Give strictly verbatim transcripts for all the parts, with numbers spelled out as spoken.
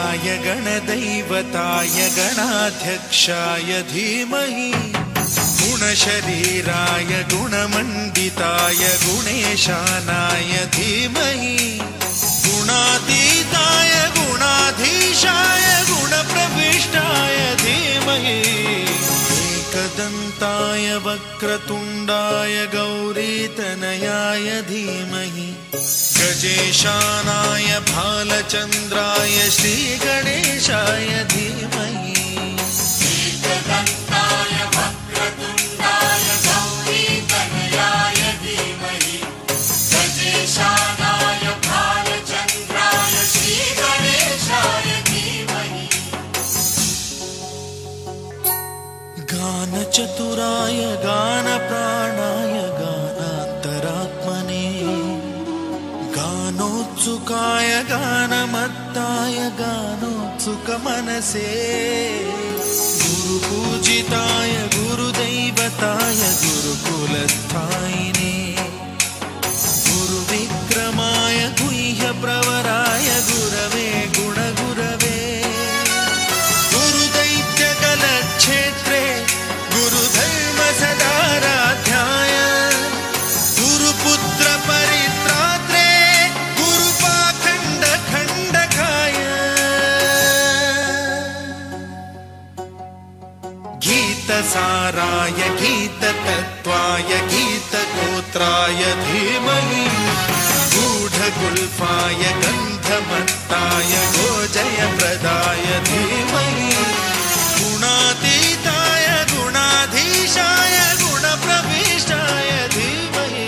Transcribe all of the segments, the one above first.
गणेशाय गणदैवताय गणाध्यक्षाय धीमहि गुणशरीराय गुणमण्डिताय गुणेशानाय धीमहि गुणातीताय गुणाधीशाय गुणप्रविष्टाय धीमहि एकदन्ताय वक्रतुण्डाय गौरीतनयाय धीमहि गजेशानाय भालचन्द्राय श्रीगणेशाय धीमहि एकदन्ताय वक्रतुण्डाय गौरीतनयाय धीमहि गजेशानाय भालचन्द्राय श्रीगणेशाय धीमहि गानचतुराय गानप्राणाय गानान्तरात्मने गानोत्सुकाय गानमत्ताय गानोत्सुकमनसे गुरुपूजिताय गुरुदैवताय गुरुकुलस्थायिने गुरुविक्रमाय गुह्यप्रवराय गुरवे गुणगुरवे गुरुदैत्यकलक्षेत्रे गुरुधर्मसदाराध्याय गुरुपुत्रपरित्रात्रे गुरुपाखण्डखण्डकाय गीतसाराय गीततत्त्वाय गीतगोत्राय धीमहि गूढगुल्फाय गन्धमत्ताय गोजयप्रदाय धीमहि गुणातीताय गुणाधीशाय गुणप्रविष्टाय धीमहि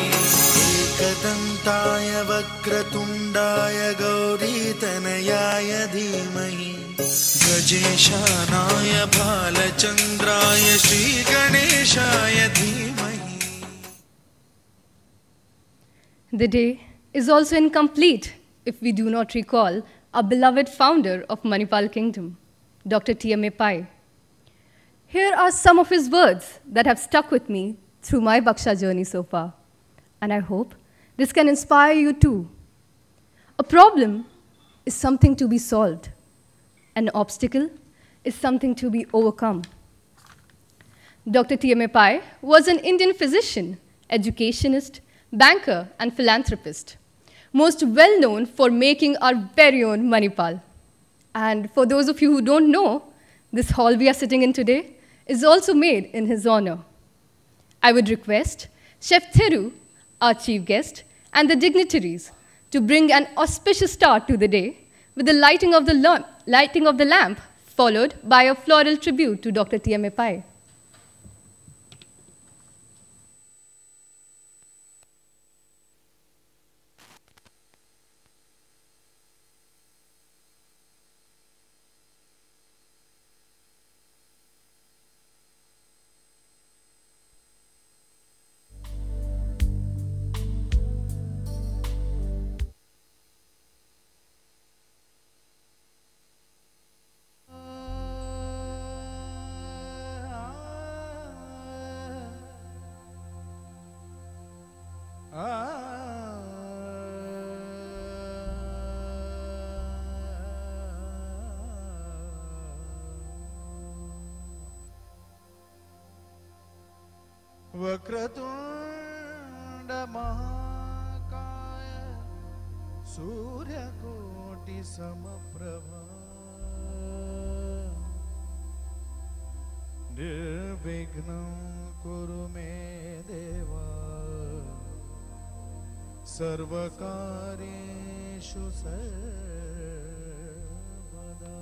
एकदन्ताय वक्रतुण्डाय गौरीतनयाय धीमहि गजेशानाय भालचन्द्राय श्रीगणेशाय धीमहि. The day is also incomplete if we do not recall our beloved founder of Manipal Kingdom, Doctor T M A Pai. Here are some of his words that have stuck with me through my BHM journey so far, and I hope this can inspire you too. A problem is something to be solved. An obstacle is something to be overcome. Doctor T M A Pai was an Indian physician, educationist, banker, and philanthropist, most well known for making our very own Manipal. And for those of you who don't know, this hall we are sitting in today is also made in his honor. I would request Chef Thiru, our chief guest, and the dignitaries to bring an auspicious start to the day with the lighting of the, lamp, lighting of the lamp, followed by a floral tribute to Doctor T M A Pai. वक्रतुण्ड महाकाय सूर्यकोटि समप्रभा निर्विघ्नं कुरु मे देवा सर्वकार्येषु सर्वदा.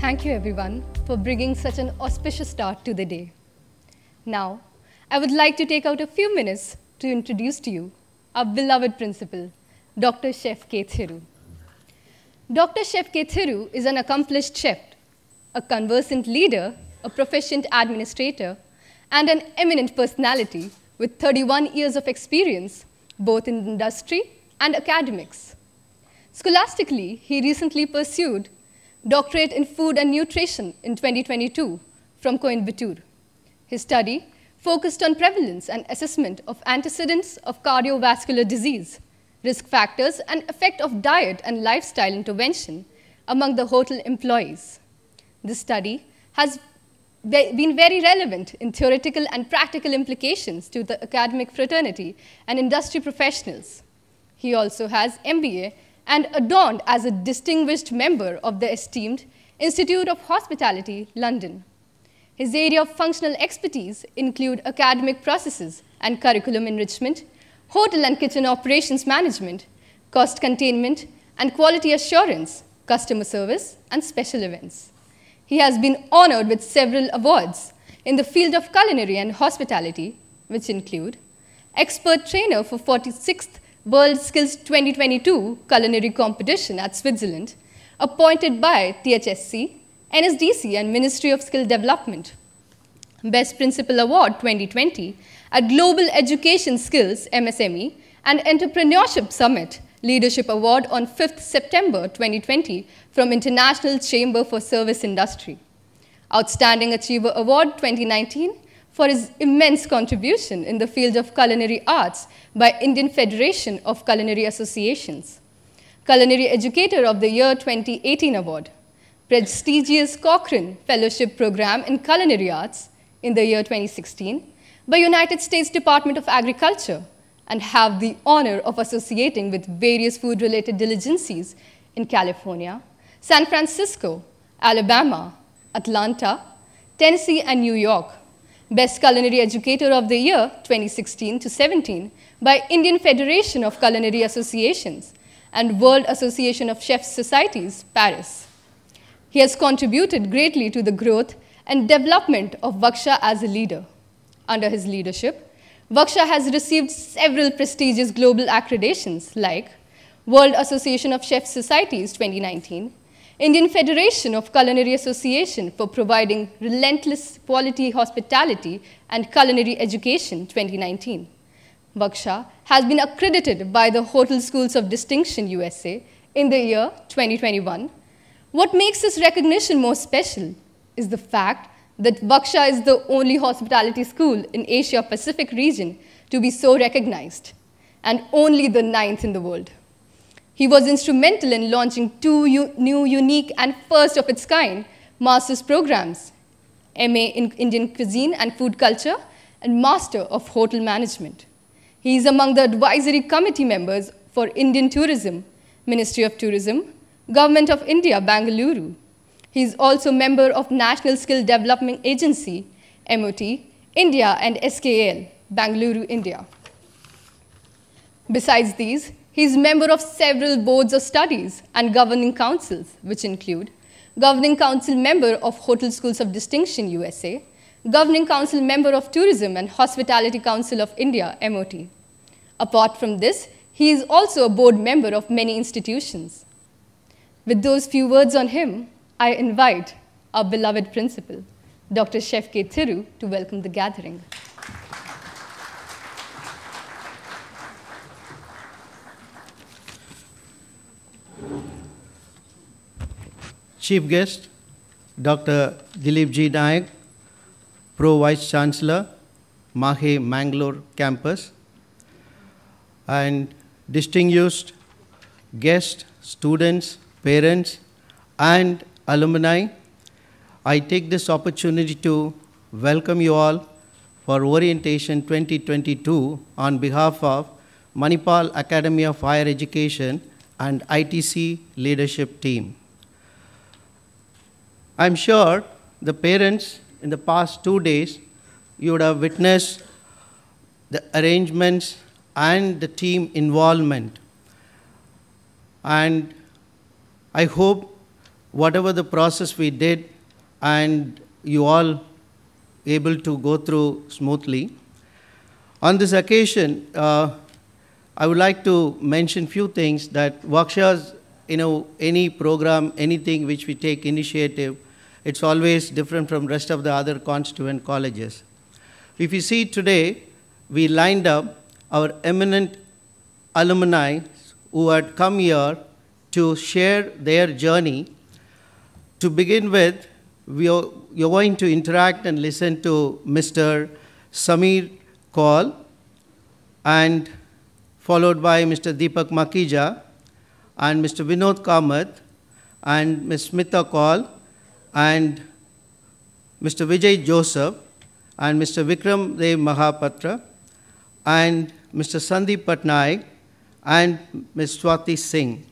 Thank you everyone for bringing such an auspicious start to the day. Now, I would like to take out a few minutes to introduce to you our beloved principal, Doctor Chef K. Thiru. Doctor Chef K. Thiru is an accomplished chef, a conversant leader, a proficient administrator, and an eminent personality with thirty-one years of experience, both in industry and academics. Scholastically, he recently pursued doctorate in food and nutrition in twenty twenty-two from Coimbatore. His study focused on prevalence and assessment of antecedents of cardiovascular disease, risk factors, and effect of diet and lifestyle intervention among the hotel employees. This study has been very relevant in theoretical and practical implications to the academic fraternity and industry professionals. He also has M B A and adorned as a distinguished member of the esteemed Institute of Hospitality, London. His area of functional expertise include academic processes and curriculum enrichment, hotel and kitchen operations management, cost containment and quality assurance, customer service, and special events. He has been honored with several awards in the field of culinary and hospitality, which include Expert Trainer for forty-sixth World Skills twenty twenty-two Culinary Competition at Switzerland, appointed by T H S C, N S D C, and Ministry of Skill Development. Best Principal Award twenty twenty at Global Education Skills M S M E and Entrepreneurship Summit Leadership Award on fifth September twenty twenty from International Chamber for Service Industry. Outstanding Achiever Award twenty nineteen for his immense contribution in the field of culinary arts by Indian Federation of Culinary Associations. Culinary Educator of the Year twenty eighteen Award. Prestigious Cochrane Fellowship Program in Culinary Arts in the year twenty sixteen by United States Department of Agriculture, and have the honor of associating with various food-related diligencies in California, San Francisco, Alabama, Atlanta, Tennessee, and New York. Best Culinary Educator of the Year twenty sixteen to seventeen by Indian Federation of Culinary Associations and World Association of Chefs Societies, Paris. He has contributed greatly to the growth and development of W G S H A as a leader. Under his leadership, W G S H A has received several prestigious global accreditations like World Association of Chefs Societies twenty nineteen, Indian Federation of Culinary Association for providing relentless quality hospitality and culinary education twenty nineteen. W G S H A has been accredited by the Hotel Schools of Distinction U S A in the year twenty twenty-one. What makes this recognition more special is the fact that W G S H A is the only hospitality school in Asia Pacific region to be so recognized, and only the ninth in the world. He was instrumental in launching two new, unique, and first of its kind master's programs, M A in Indian Cuisine and Food Culture, and Master of Hotel Management. He is among the advisory committee members for Indian Tourism, Ministry of Tourism, Government of India, Bangalore. He is also member of National Skill Development Agency, M O T, India, and S K L, Bangalore, India. Besides these, he is member of several boards of studies and governing councils, which include Governing Council member of Hotel Schools of Distinction, U S A, Governing Council member of Tourism and Hospitality Council of India, M O T. Apart from this, he is also a board member of many institutions. With those few words on him, I invite our beloved principal, Doctor Chef K. Thiru, to welcome the gathering. Chief guest, Doctor Dilip G. Nayak, Pro Vice Chancellor, Mahe Mangalore Campus, and distinguished guests, students, parents, and alumni, I take this opportunity to welcome you all for Orientation twenty twenty-two on behalf of Manipal Academy of Higher Education and I T C leadership team. I'm sure the parents in the past two days, you would have witnessed the arrangements and the team involvement. And I hope whatever the process we did, and you all able to go through smoothly. On this occasion, uh, I would like to mention few things that B H A's, you know, any program, anything which we take initiative, it's always different from rest of the other constituent colleges. If you see today, we lined up our eminent alumni who had come here to share their journey. To begin with, we are, you're going to interact and listen to Mister Samir Kaul, and followed by Mister Deepak Makija, and Mister Vinod Kamath, and Miz Smita Kaul, and Mister Vijay Joseph, and Mister Vikram Dev Mahapatra, and Mister Sandeep Patnaik, and Miz Swati Singh.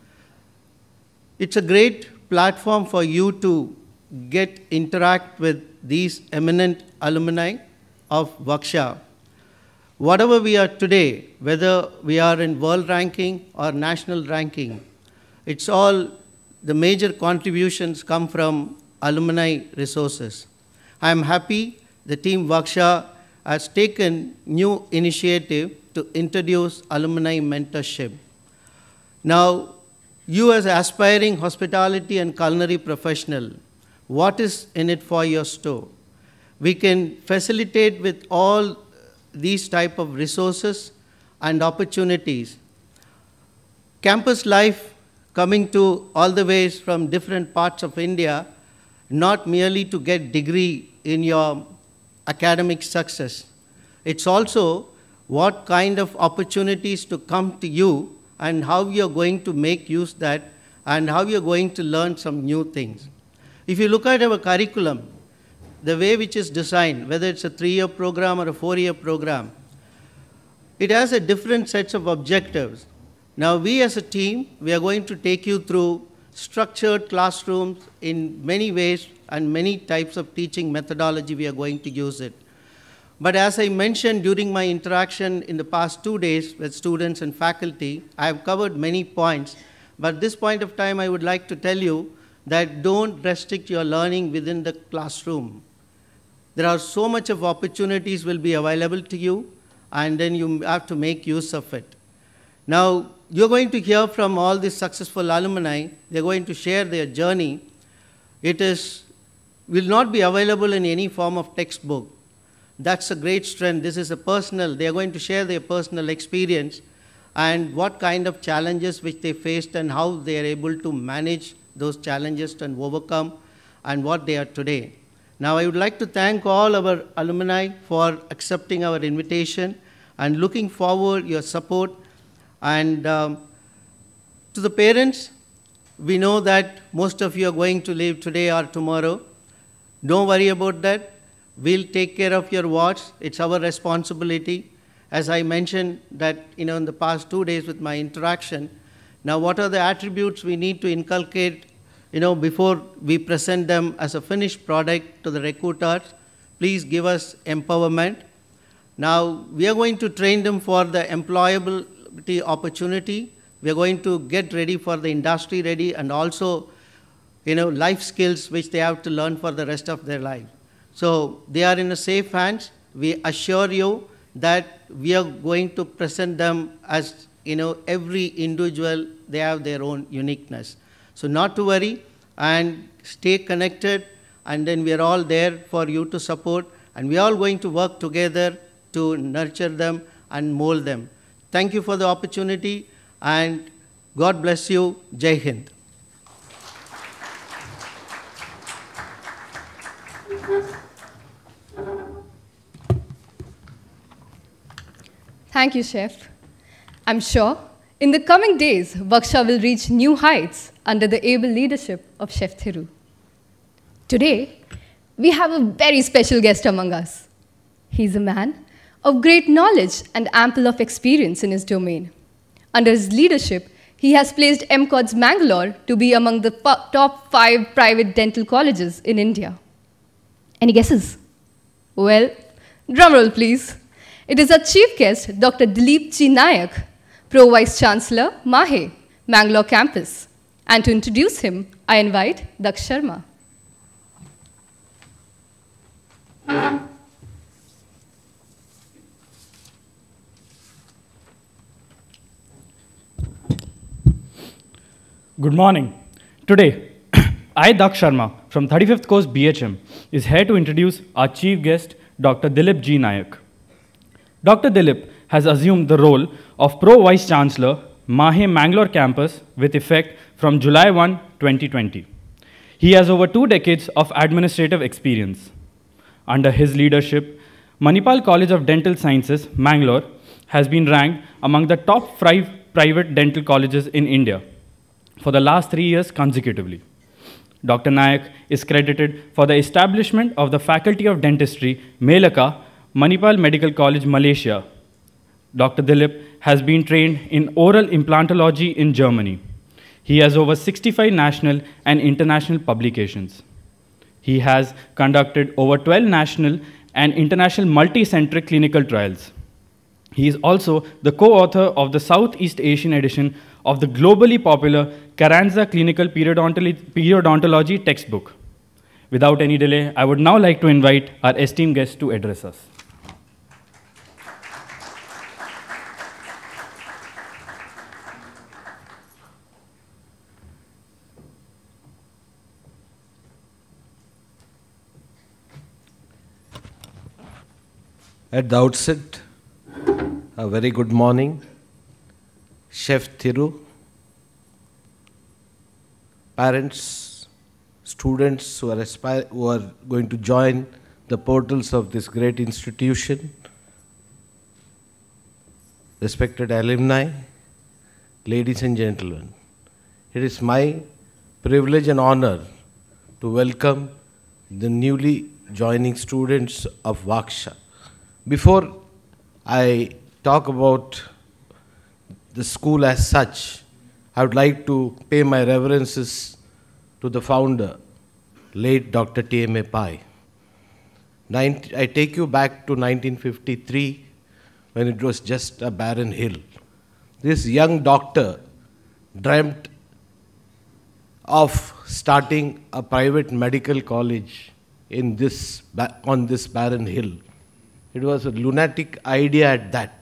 It's a great platform for you to get interact with these eminent alumni of B H A. Whatever we are today, whether we are in world ranking or national ranking, it's all the major contributions come from alumni resources. I am happy the team B H A has taken new initiative to introduce alumni mentorship. Now, you as aspiring hospitality and culinary professional, what is in it for your store? We can facilitate with all these type of resources and opportunities. Campus life coming to all the ways from different parts of India, not merely to get degree in your academic success. It's also what kind of opportunities to come to you and how you're going to make use of that and how you're going to learn some new things. If you look at our curriculum, the way which is designed, whether it's a three-year program or a four-year program, it has a different sets of objectives. Now, we as a team, we are going to take you through structured classrooms in many ways and many types of teaching methodology we are going to use it. But as I mentioned during my interaction in the past two days with students and faculty, I have covered many points. But at this point of time, I would like to tell you that don't restrict your learning within the classroom. There are so much of opportunities will be available to you, and then you have to make use of it. Now, you're going to hear from all these successful alumni. They're going to share their journey. It is, will not be available in any form of textbook. That's a great strength. This is a personal, they're going to share their personal experience and what kind of challenges which they faced and how they are able to manage those challenges and overcome and what they are today. Now, I would like to thank all our alumni for accepting our invitation and looking forward your support. And um, to the parents, we know that most of you are going to leave today or tomorrow. Don't worry about that. We'll take care of your wards. It's our responsibility. As I mentioned that, you know, in the past two days with my interaction, now what are the attributes we need to inculcate, you know, before we present them as a finished product to the recruiters? Please give us empowerment. Now, we are going to train them for the employability opportunity. We are going to get ready for the industry ready and also, you know, life skills which they have to learn for the rest of their life. So they are in a safe hands. We assure you that we are going to present them as, you know, every individual, they have their own uniqueness. So not to worry and stay connected, and then we are all there for you to support, and we are all going to work together to nurture them and mold them. Thank you for the opportunity, and God bless you. Jai Hind. Thank you, Chef. I'm sure in the coming days, B H A will reach new heights under the able leadership of Chef Thiru. Today, we have a very special guest among us. He's a man of great knowledge and ample of experience in his domain. Under his leadership, he has placed M CODS Mangalore to be among the top five private dental colleges in India. Any guesses? Well, drumroll please. It is our chief guest, Doctor Dilip G. Nayak, Pro Vice Chancellor, Mahe, Mangalore campus, And to introduce him, I invite Daksh Sharma. Good morning. Today, I, Daksh Sharma, from thirty-fifth Course B H M, is here to introduce our chief guest, Doctor Dilip G. Nayak. Doctor Dilip has assumed the role of Pro Vice Chancellor, Mahe Mangalore campus, with effect from July first, twenty twenty. He has over two decades of administrative experience. Under his leadership, Manipal College of Dental Sciences, Mangalore, has been ranked among the top five private dental colleges in India for the last three years consecutively. Doctor Nayak is credited for the establishment of the Faculty of Dentistry, Melaka, Manipal Medical College, Malaysia. Doctor Dilip has been trained in oral implantology in Germany. He has over sixty-five national and international publications. He has conducted over twelve national and international multi-centric clinical trials. He is also the co-author of the Southeast Asian edition of the globally popular Carranza Clinical Periodontology, Periodontology textbook. Without any delay, I would now like to invite our esteemed guest to address us. At the outset, a very good morning. Chef Thiru, parents, students who are, aspire, who are going to join the portals of this great institution, respected alumni, ladies and gentlemen, it is my privilege and honor to welcome the newly joining students of W G S H A. Before I talk about the school as such, I would like to pay my reverences to the founder, late Doctor T M A Pai. I take you back to nineteen fifty-three, when it was just a barren hill. This young doctor dreamt of starting a private medical college in this, on this barren hill. It was a lunatic idea at that.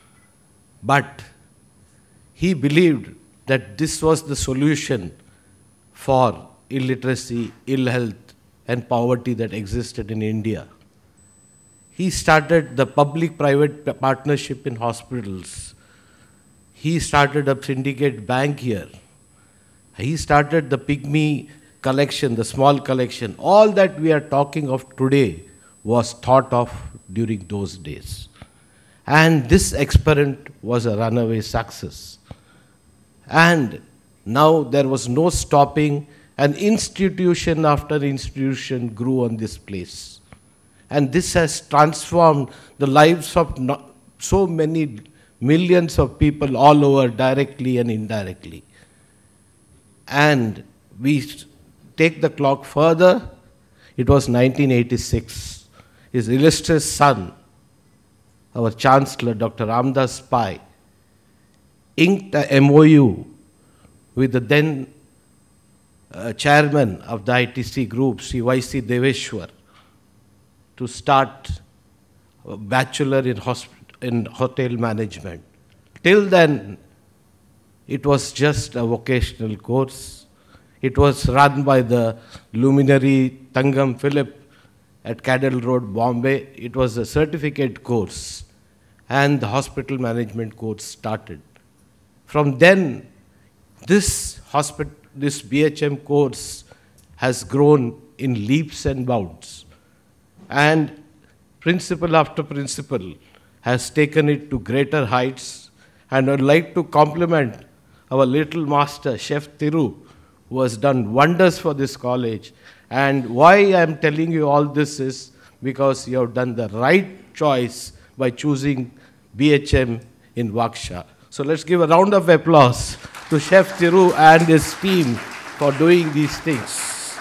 But he believed that this was the solution for illiteracy, ill health, and poverty that existed in India. He started the public-private partnership in hospitals. He started a syndicate bank here. He started the pygmy collection, the small collection. All that we are talking of today was thought of during those days. And this experiment was a runaway success. And now there was no stopping, and institution after institution grew on this place. And this has transformed the lives of no, so many millions of people all over, directly and indirectly. And we take the clock further, it was nineteen eighty-six. His illustrious son, our Chancellor, Doctor Ramdas Pai, inked a M O U with the then uh, chairman of the I T C group, Sri Y C Deveshwar, to start a bachelor in, in hotel management. Till then, it was just a vocational course. It was run by the luminary Tangam Philip at Cadell Road, Bombay. It was a certificate course, and the hospital management course started. From then, this, hospital, this B H M course has grown in leaps and bounds. And principal after principal has taken it to greater heights. And I would like to compliment our little master, Chef Thiru, who has done wonders for this college. And why I am telling you all this is because you have done the right choice by choosing B H M in W G S H A. So let's give a round of applause to Chef Thiru and his team for doing these things.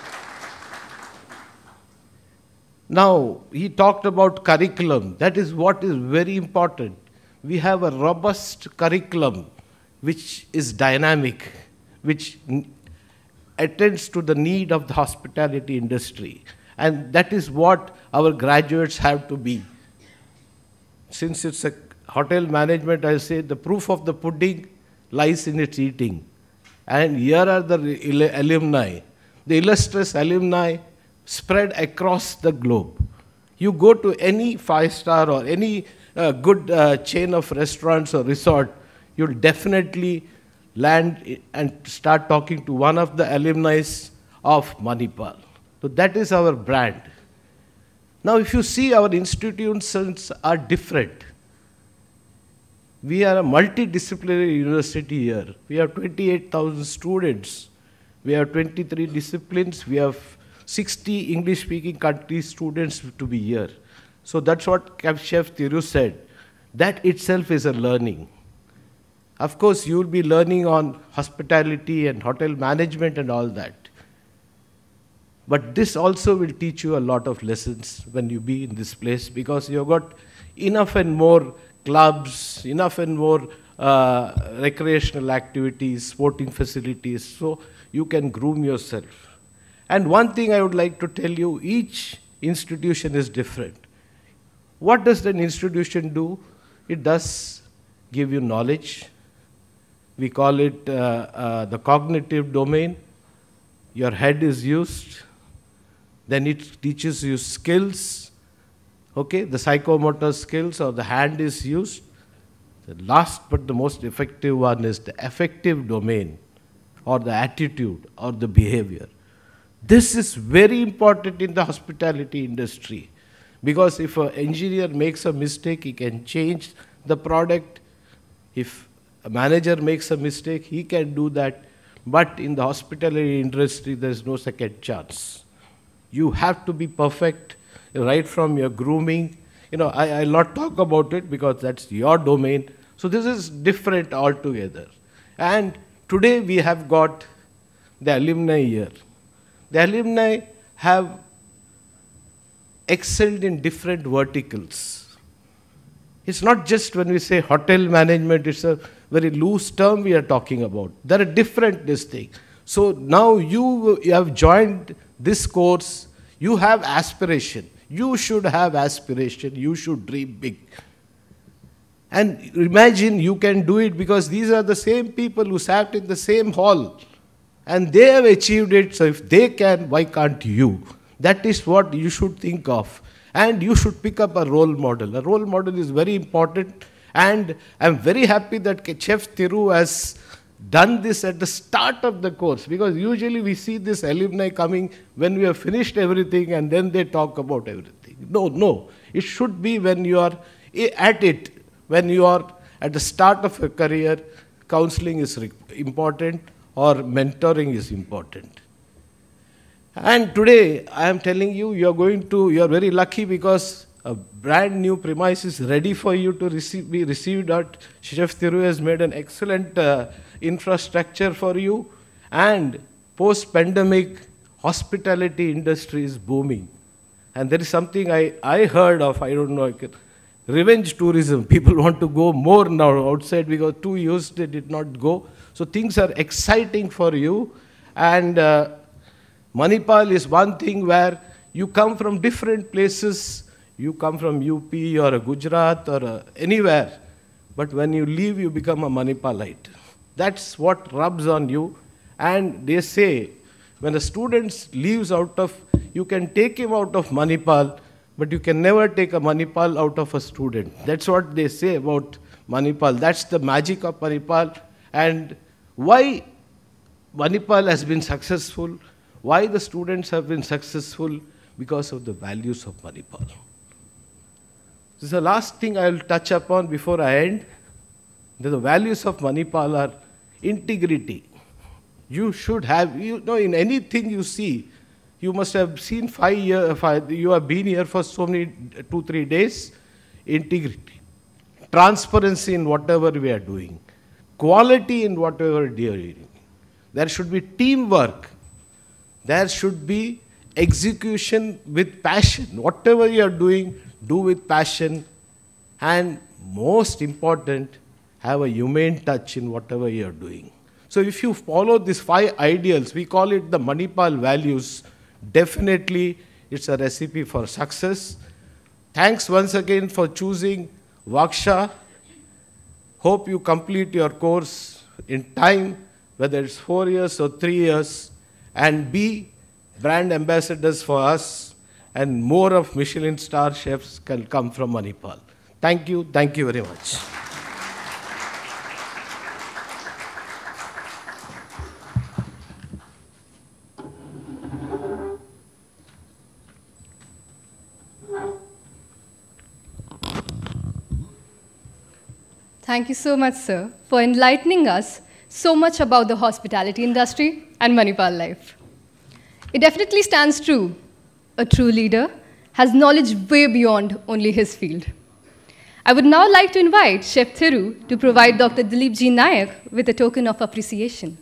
Now, he talked about curriculum. That is what is very important. We have a robust curriculum which is dynamic, which attends to the need of the hospitality industry. And that is what our graduates have to be. Since it's a hotel management, I say the proof of the pudding lies in its eating. And here are the alumni, the illustrious alumni spread across the globe. You go to any five-star or any uh, good uh, chain of restaurants or resort, you'll definitely land and start talking to one of the alumni of Manipal. So that is our brand. Now, if you see, our institutions are different. We are a multidisciplinary university here. We have twenty-eight thousand students. We have twenty-three disciplines. We have sixty English-speaking country students to be here. So that's what Chef Thiru said. That itself is a learning. Of course, you will be learning on hospitality and hotel management and all that. But this also will teach you a lot of lessons when you be in this place, because you've got enough and more clubs, enough and more uh, recreational activities, sporting facilities, so you can groom yourself. And one thing I would like to tell you, each institution is different. What does an institution do? It does give you knowledge. We call it uh, uh, the cognitive domain. Your head is used. Then it teaches you skills. Okay, the psychomotor skills or the hand is used. The last but the most effective one is the affective domain or the attitude or the behavior. This is very important in the hospitality industry, because if an engineer makes a mistake, he can change the product. If a manager makes a mistake, he can do that. But in the hospitality industry, there is no second chance. You have to be perfect right from your grooming. You know, I, I'll not talk about it because that's your domain. So this is different altogether. And today we have got the alumni here. The alumni have excelled in different verticals. It's not just when we say hotel management, it's a very loose term we are talking about. There are different this thing. So now you, you have joined this course, you have aspiration. You should have aspiration, you should dream big. And imagine you can do it, because these are the same people who sat in the same hall and they have achieved it. So if they can, why can't you? That is what you should think of. And you should pick up a role model. A role model is very important. And I'm very happy that Chef Thiru has done this at the start of the course, because usually we see this alumni coming when we have finished everything and then they talk about everything. No, no. It should be when you are at it, when you are at the start of a career. Counseling is important or mentoring is important. And today I am telling you, you are going to, you are very lucky, because a brand new premise is ready for you to receive, be received at. Chef Thiru has made an excellent uh, infrastructure for you, and post-pandemic hospitality industry is booming. And there is something I, I heard of, I don't know, I can, revenge tourism. People want to go more now outside because two years they did not go. So things are exciting for you. And uh, Manipal is one thing where you come from different places. You come from U P or a Gujarat or a anywhere. But when you leave, you become a Manipalite. That's what rubs on you. And they say, when a student leaves out of, you can take him out of Manipal, but you can never take a Manipal out of a student. That's what they say about Manipal. That's the magic of Manipal. And why Manipal has been successful, why the students have been successful, because of the values of Manipal. This is the last thing I will touch upon before I end. The values of Manipal are integrity. You should have, you know, in anything you see, you must have seen five years, five, you have been here for so many, two, three days. Integrity. Transparency in whatever we are doing. Quality in whatever we are doing. There should be teamwork. There should be execution with passion. Whatever you are doing, do with passion. And most important, have a humane touch in whatever you are doing. So if you follow these five ideals, we call it the Manipal values, definitely it's a recipe for success. Thanks once again for choosing W G S H A. Hope you complete your course in time, whether it's four years or three years, and be brand ambassadors for us, and more of Michelin star chefs can come from Manipal. Thank you, thank you very much. Thank you so much, sir, for enlightening us so much about the hospitality industry and Manipal life. It definitely stands true. A true leader has knowledge way beyond only his field. I would now like to invite Chef Thiru to provide Doctor Dilip G. Nayak with a token of appreciation.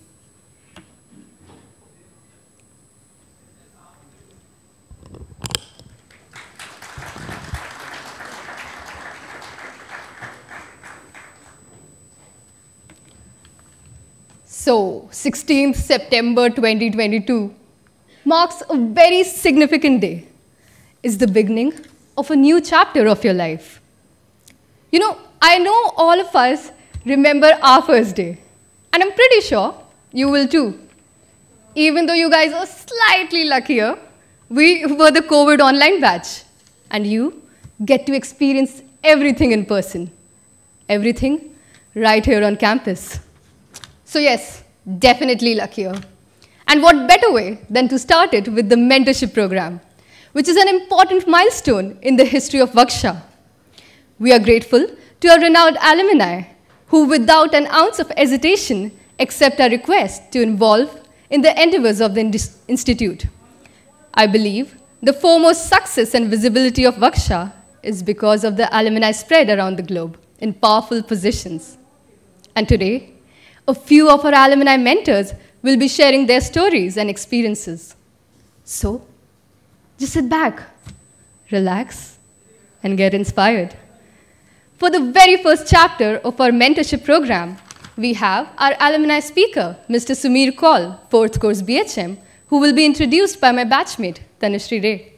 So, sixteenth September twenty twenty-two marks a very significant day. It's the beginning of a new chapter of your life. You know, I know all of us remember our first day, and I'm pretty sure you will too. Even though you guys are slightly luckier, we were the COVID online batch, and you get to experience everything in person. Everything right here on campus. So yes, definitely luckier. And what better way than to start it with the mentorship program, which is an important milestone in the history of W G S H A. We are grateful to our renowned alumni who, without an ounce of hesitation, accept our request to involve in the endeavors of the institute. I believe the foremost success and visibility of W G S H A is because of the alumni spread around the globe in powerful positions. And today, a few of our alumni mentors will be sharing their stories and experiences. So, just sit back, relax, and get inspired. For the very first chapter of our mentorship program, we have our alumni speaker, Mister Sumeer Kaul, fourth course B H M, who will be introduced by my batchmate, Tanushree Ray.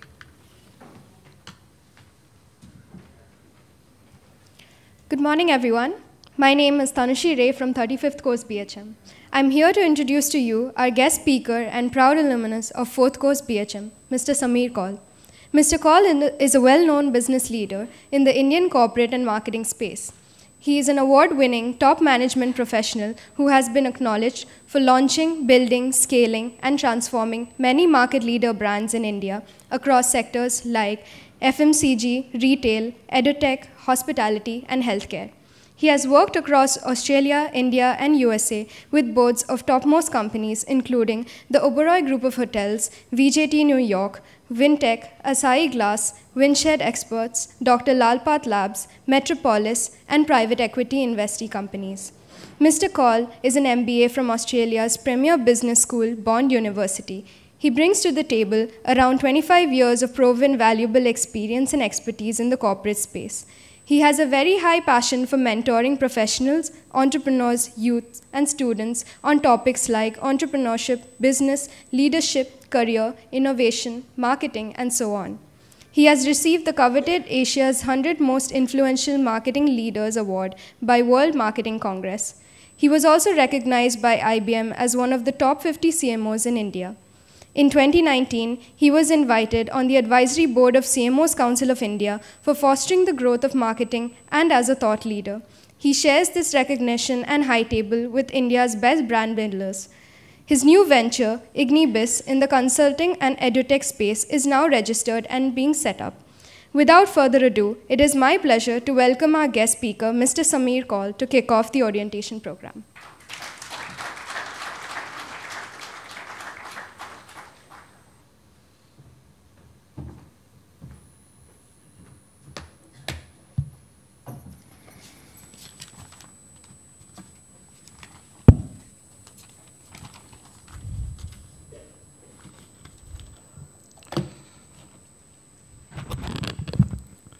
Good morning, everyone. My name is Tanushree Ray from thirty-fifth course B H M. I'm here to introduce to you our guest speaker and proud alumnus of fourth course B H M, Mister Sumeer Kaul. Mister Kaul is a well-known business leader in the Indian corporate and marketing space. He is an award-winning top management professional who has been acknowledged for launching, building, scaling, and transforming many market leader brands in India across sectors like F M C G, retail, edutech, hospitality, and healthcare. He has worked across Australia, India, and U S A with boards of topmost companies, including the Oberoi Group of Hotels, V J T New York, Wintech, Asahi Glass, Windshed Experts, Doctor Lalpath Labs, Metropolis, and private equity investee companies. Mister Kaul is an M B A from Australia's premier business school, Bond University. He brings to the table around twenty-five years of proven valuable experience and expertise in the corporate space. He has a very high passion for mentoring professionals, entrepreneurs, youth, and students on topics like entrepreneurship, business, leadership, career, innovation, marketing, and so on. He has received the coveted Asia's one hundred Most Influential Marketing Leaders Award by World Marketing Congress. He was also recognized by I B M as one of the top fifty C M Os in India. In twenty nineteen, he was invited on the advisory board of C M Os Council of India for fostering the growth of marketing and as a thought leader. He shares this recognition and high table with India's best brand builders. His new venture, Ignibis, in the consulting and edutech space is now registered and being set up. Without further ado, it is my pleasure to welcome our guest speaker, Mister Sumeer Kaul, to kick off the orientation program.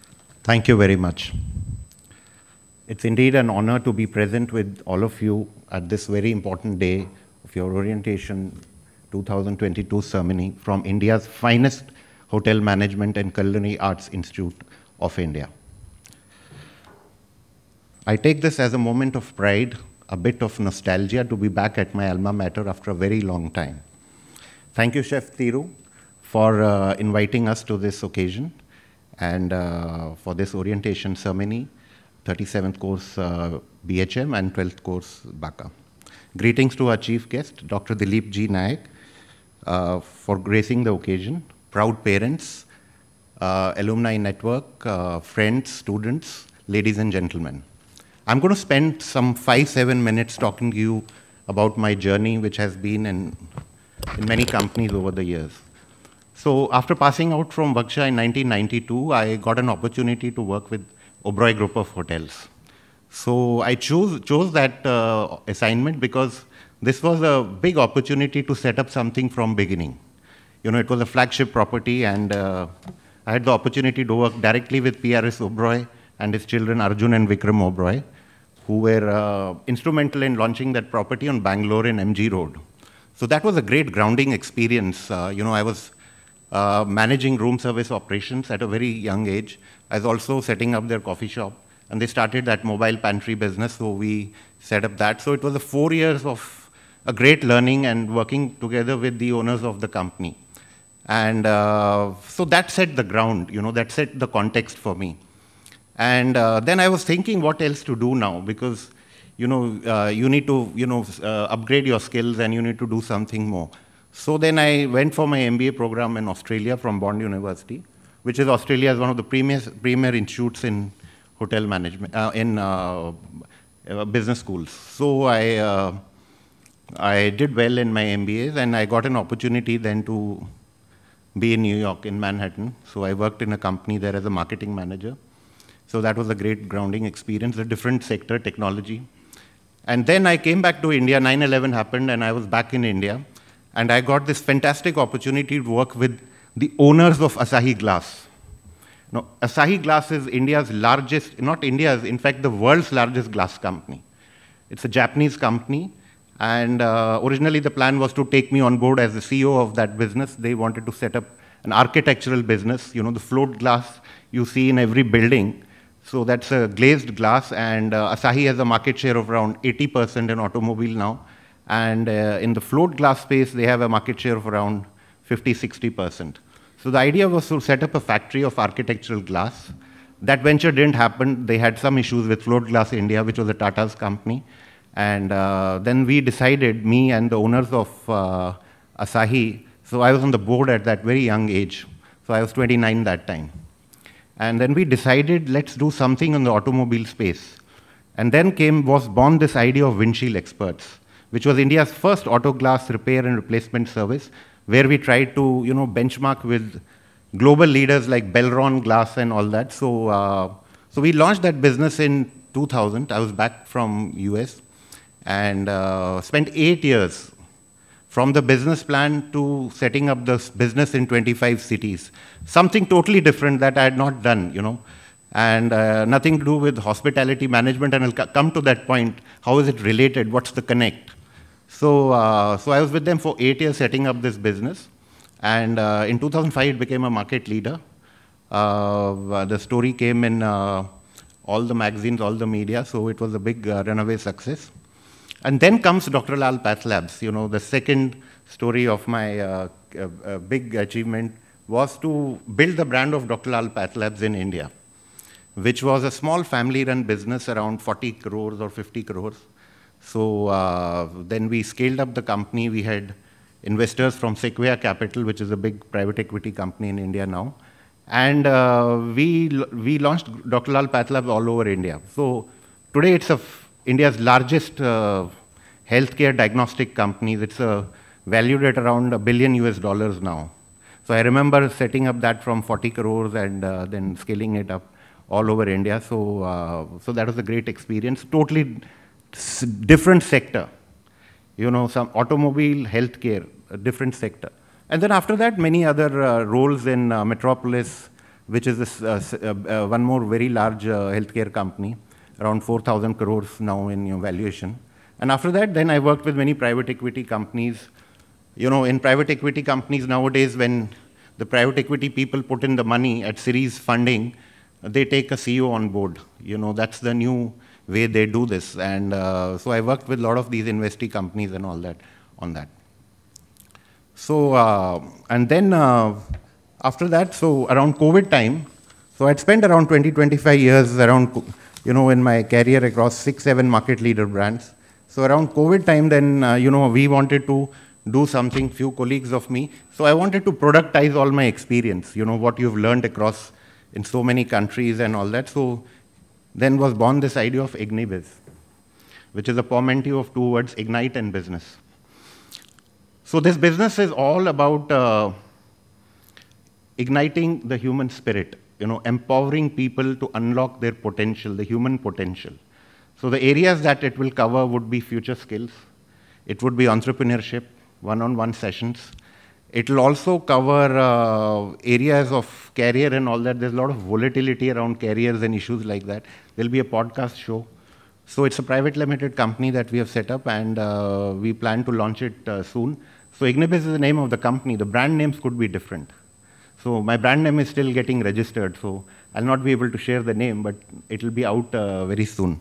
Thank you very much. It's indeed an honor to be present with all of you at this very important day of your orientation two thousand twenty-two ceremony from India's finest hotel management and culinary arts institute of India. I take this as a moment of pride, a bit of nostalgia to be back at my alma mater after a very long time. Thank you, Chef Thiru, for uh, inviting us to this occasion and uh, for this orientation ceremony, thirty-seventh course uh, B H M and twelfth course BACA. Greetings to our chief guest, Doctor Dilip G. Nayak, uh, for gracing the occasion, proud parents, uh, alumni network, uh, friends, students, ladies and gentlemen. I'm going to spend some five, seven minutes talking to you about my journey, which has been in, in many companies over the years. So after passing out from W G S H A in nineteen ninety-two, I got an opportunity to work with Oberoi Group of Hotels. So I chose, chose that uh, assignment because this was a big opportunity to set up something from beginning. You know, it was a flagship property, and uh, I had the opportunity to work directly with P R S Oberoi and his children Arjun and Vikram Oberoi, who were uh, instrumental in launching that property on Bangalore in M G Road. So that was a great grounding experience. Uh, you know, I was uh, managing room service operations at a very young age. I was also setting up their coffee shop, and they started that mobile pantry business, so we set up that. So it was a four years of a great learning and working together with the owners of the company. And uh, so that set the ground, you know, that set the context for me. And uh, then I was thinking what else to do now, because, you know, uh, you need to, you know, uh, upgrade your skills and you need to do something more. So then I went for my M B A program in Australia from Bond University, which is Australia's one of the premier, premier institutes in hotel management, uh, in uh, uh, business schools. So I, uh, I did well in my M B As, and I got an opportunity then to be in New York, in Manhattan. So I worked in a company there as a marketing manager. So that was a great grounding experience, a different sector, technology. And then I came back to India, nine eleven happened, and I was back in India. And I got this fantastic opportunity to work with the owners of Asahi Glass. Now, Asahi Glass is India's largest, not India's, in fact, the world's largest glass company. It's a Japanese company. And uh, originally the plan was to take me on board as the C E O of that business. They wanted to set up an architectural business, you know, the float glass you see in every building. So that's a glazed glass, and uh, Asahi has a market share of around eighty percent in automobile now. And uh, in the float glass space, they have a market share of around fifty, sixty percent. So the idea was to set up a factory of architectural glass. That venture didn't happen. They had some issues with Float Glass India, which was a Tata's company. And uh, then we decided, me and the owners of uh, Asahi, so I was on the board at that very young age. So I was twenty-nine that time. And then we decided, let's do something in the automobile space. And then came, was born this idea of Windshield Experts, which was India's first auto glass repair and replacement service, where we tried to, you know, benchmark with global leaders like Belron Glass and all that. So, uh, so we launched that business in two thousand. I was back from U S and uh, spent eight years from the business plan to setting up this business in twenty-five cities. Something totally different that I had not done, you know, and uh, nothing to do with hospitality management, and I'll come to that point. How is it related? What's the connect? So, uh, so I was with them for eight years setting up this business, and uh, in two thousand five it became a market leader. Uh, the story came in uh, all the magazines, all the media, so it was a big uh, runaway success. And then comes Doctor Lal Path Labs. You know, the second story of my uh, uh, uh, big achievement was to build the brand of Doctor Lal Path Labs in India, which was a small family-run business around forty crores or fifty crores. So uh, then we scaled up the company. We had investors from Sequoia Capital, which is a big private equity company in India now. And uh, we, we launched Doctor Lal Path Labs all over India. So today it's a India's largest uh, healthcare diagnostic company. It's uh, valued at around a billion U S dollars now. So I remember setting up that from forty crores and uh, then scaling it up all over India. So, uh, so that was a great experience. Totally different sector. You know, some automobile, healthcare, a different sector. And then after that, many other uh, roles in uh, Metropolis, which is this, uh, uh, one more very large uh, healthcare company, around four thousand crores now in your valuation. And after that, then I worked with many private equity companies. You know, in private equity companies nowadays, when the private equity people put in the money at series funding, they take a C E O on board. You know, that's the new way they do this. And uh, so I worked with a lot of these investee companies and all that on that. So, uh, and then uh, after that, so around COVID time, so I'd spent around twenty, twenty-five years around, you know, in my career across six, seven market leader brands. So around COVID time, then, uh, you know, we wanted to do something, few colleagues of me. So I wanted to productize all my experience, you know, what you've learned across in so many countries and all that. So then was born this idea of Ignibiz, which is a portmanteau of two words, ignite and business. So this business is all about uh, igniting the human spirit, you know, empowering people to unlock their potential, the human potential. So the areas that it will cover would be future skills. It would be entrepreneurship, one-on-one sessions. It will also cover uh, areas of career and all that. There's a lot of volatility around careers and issues like that. There'll be a podcast show. So it's a private limited company that we have set up, and uh, we plan to launch it uh, soon. So Ignibiz is the name of the company. The brand names could be different. So my brand name is still getting registered, so I'll not be able to share the name, but it'll be out uh, very soon.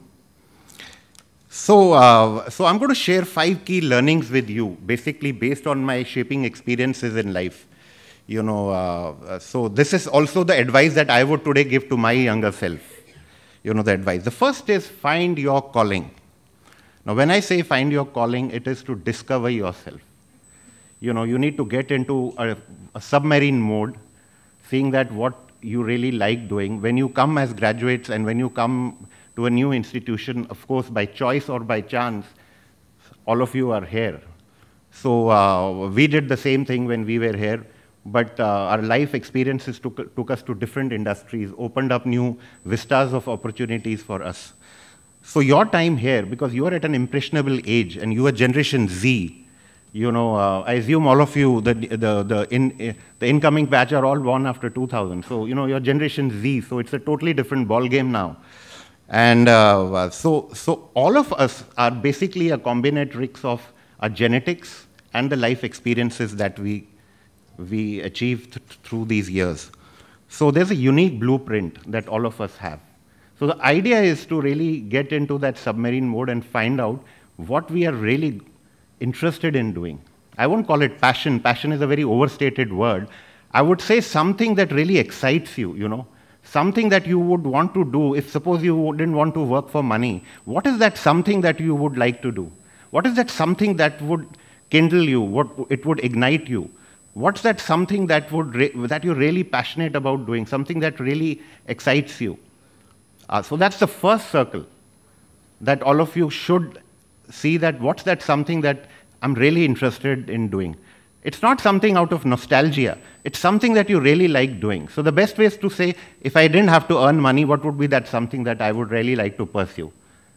So, uh, so I'm going to share five key learnings with you, basically based on my shaping experiences in life. You know, uh, so this is also the advice that I would today give to my younger self. You know, the advice. The first is find your calling. Now, when I say find your calling, it is to discover yourself. You know, you need to get into a, a submarine mode, seeing that what you really like doing. When you come as graduates and when you come to a new institution, of course, by choice or by chance, all of you are here. So uh, we did the same thing when we were here, but uh, our life experiences took, took us to different industries, opened up new vistas of opportunities for us. So your time here, because you are at an impressionable age and you are Generation Z, you know, uh, I assume all of you, the, the, the, in, uh, the incoming batch are all born after two thousand. So, you know, you're Generation Z, so it's a totally different ball game now. And uh, so, so all of us are basically a combinatrix of our genetics and the life experiences that we, we achieved th through these years. So there's a unique blueprint that all of us have. So the idea is to really get into that submarine mode and find out what we are really interested in doing. I won't call it passion. Passion is a very overstated word. I would say something that really excites you, you know. Something that you would want to do if suppose you didn't want to work for money. What is that something that you would like to do? What is that something that would kindle you, what it would ignite you? What's that something that, would that you're really passionate about doing, something that really excites you? Uh, so that's the first circle that all of you should see, that what's that something that I'm really interested in doing. It's not something out of nostalgia. It's something that you really like doing. So the best way is to say, if I didn't have to earn money, what would be that something that I would really like to pursue?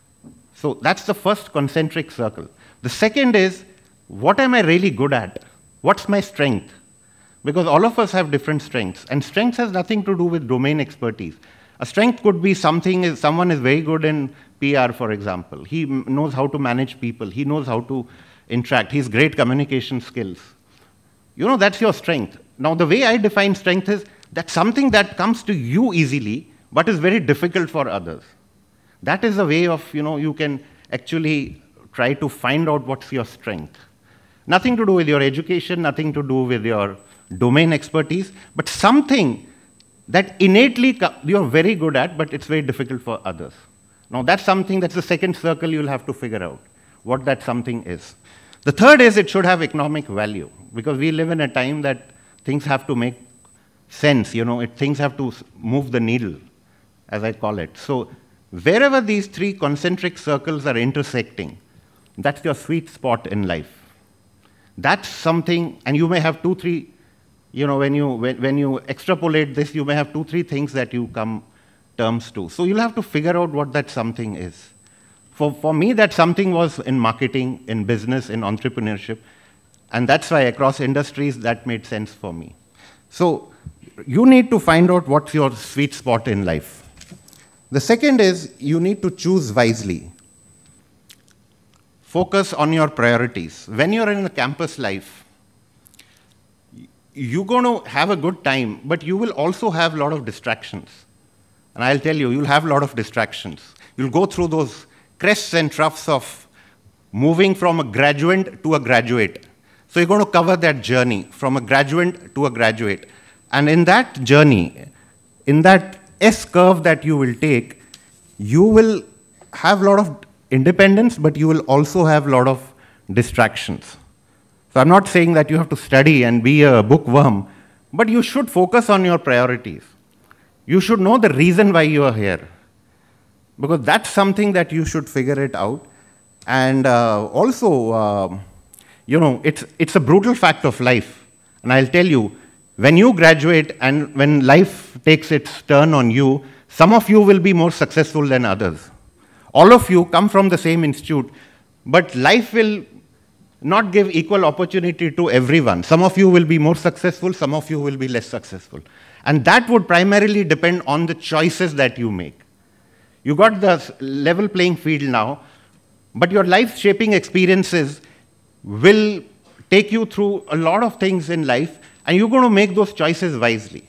So that's the first concentric circle. The second is, what am I really good at? What's my strength? Because all of us have different strengths, and strength has nothing to do with domain expertise. A strength could be something, is someone is very good in P R, for example. He knows how to manage people. He knows how to interact. He has great communication skills. You know, that's your strength. Now, the way I define strength is that's something that comes to you easily, but is very difficult for others. That is a way of, you know, you can actually try to find out what's your strength. Nothing to do with your education, nothing to do with your domain expertise, but something that innately you're very good at, but it's very difficult for others. Now, that's something, that's the second circle you'll have to figure out, what that something is. The third is it should have economic value, because we live in a time that things have to make sense, you know, it, things have to move the needle, as I call it. So wherever these three concentric circles are intersecting, that's your sweet spot in life. That's something, and you may have two, three, you know, when you, when, when you extrapolate this, you may have two, three things that you come terms to. So you'll have to figure out what that something is. For, for me, that something was in marketing, in business, in entrepreneurship, and that's why across industries that made sense for me. So you need to find out what's your sweet spot in life. The second is you need to choose wisely. focus on your priorities. When you're in the campus life, you're going to have a good time, but you will also have a lot of distractions. And I'll tell you, you'll have a lot of distractions. You'll go through those crests and troughs of moving from a graduate to a graduate. So you're going to cover that journey from a graduate to a graduate. And in that journey, in that S-curve that you will take, you will have a lot of independence, but you will also have a lot of distractions. So I'm not saying that you have to study and be a bookworm, but you should focus on your priorities. You should know the reason why you are here, because that's something that you should figure it out. And uh, also, uh, you know, it's, it's a brutal fact of life. And I'll tell you, when you graduate and when life takes its turn on you, some of you will be more successful than others. All of you come from the same institute, but life will not give equal opportunity to everyone. Some of you will be more successful, some of you will be less successful. And that would primarily depend on the choices that you make. You got the level playing field now, but your life-shaping experiences will take you through a lot of things in life, and you're going to make those choices wisely.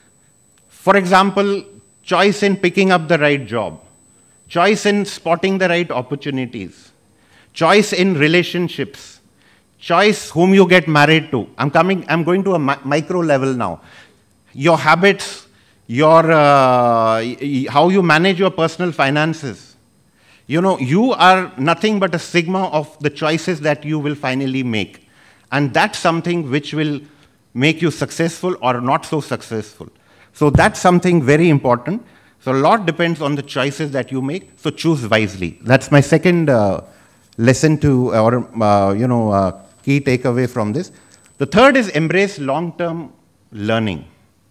For example, choice in picking up the right job, choice in spotting the right opportunities, choice in relationships, choice whom you get married to. I'm coming, I'm going to a mi micro level now. Your habits, your, uh, how you manage your personal finances. You know, you are nothing but a sigma of the choices that you will finally make. And that's something which will make you successful or not so successful. So that's something very important. So a lot depends on the choices that you make, so choose wisely. That's my second uh, lesson to, or uh, you know, uh, key takeaway from this. The third is embrace long-term learning.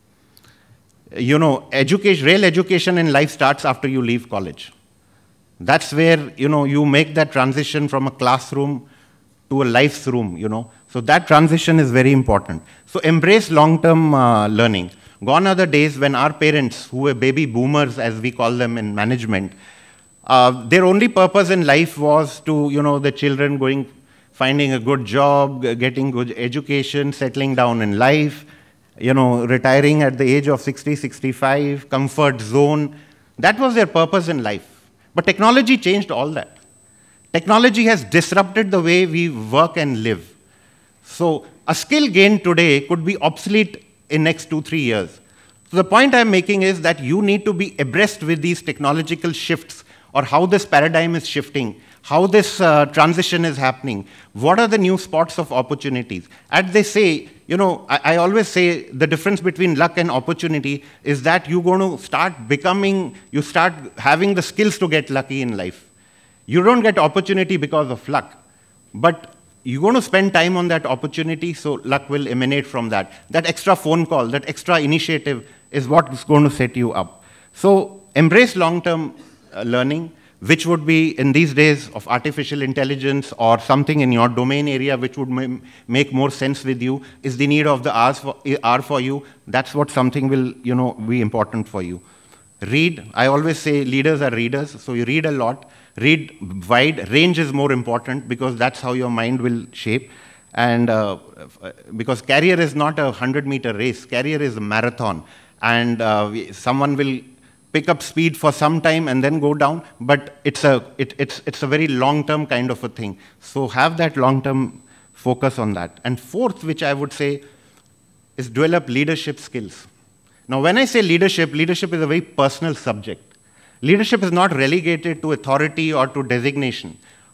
You know, education, real education in life starts after you leave college. That's where, you know, you make that transition from a classroom to a life's room, you know. So that transition is very important. So embrace long-term uh, learning. Gone are the days when our parents, who were baby boomers, as we call them in management, uh, their only purpose in life was to, you know, the children going, finding a good job, getting good education, settling down in life, you know, retiring at the age of sixty, sixty-five, comfort zone. That was their purpose in life. But technology changed all that. Technology has disrupted the way we work and live. So a skill gained today could be obsolete in next two, three years. So the point I'm making is that you need to be abreast with these technological shifts, or how this paradigm is shifting, how this uh, transition is happening, what are the new spots of opportunities. As they say, you know, I, I always say the difference between luck and opportunity is that you're going to start becoming, you start having the skills to get lucky in life. You don't get opportunity because of luck, but you're going to spend time on that opportunity, so luck will emanate from that. That extra phone call, that extra initiative is what is going to set you up. So embrace long-term uh, learning, which would be in these days of artificial intelligence or something in your domain area which would ma make more sense with you, is the need of the hours for, hour for you. That's what something will, you know, be important for you. Read. I always say leaders are readers, so you read a lot. Read wide. Range is more important because that's how your mind will shape. And uh, because career is not a hundred meter race, career is a marathon. And uh, someone will pick up speed for some time and then go down, but it's a, it, it's, it's a very long-term kind of a thing. So have that long-term focus on that. And fourth, which I would say, is develop leadership skills. Now, when I say leadership, leadership is a very personal subject. Leadership is not relegated to authority or to designation,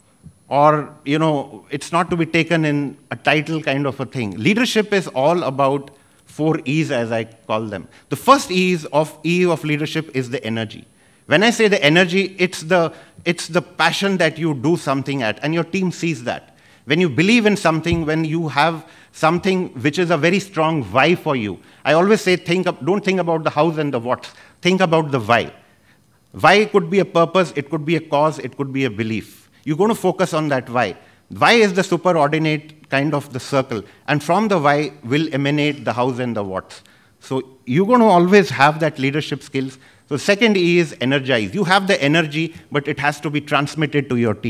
or, you know, it's not to be taken in a title kind of a thing. Leadership is all about four E's, as I call them. The first E is of E of leadership is the energy. When I say the energy, it's the, it's the passion that you do something at, and your team sees that. When you believe in something, when you have something which is a very strong why for you. I always say, think of, don't think about the hows and the whats. Think about the why. Why could be a purpose, it could be a cause, it could be a belief. You're going to focus on that why. Why is the superordinate kind of the circle, and from the why will emanate the hows and the whats. So you're going to always have that leadership skills. So second E is energize. You have the energy, but it has to be transmitted to your team.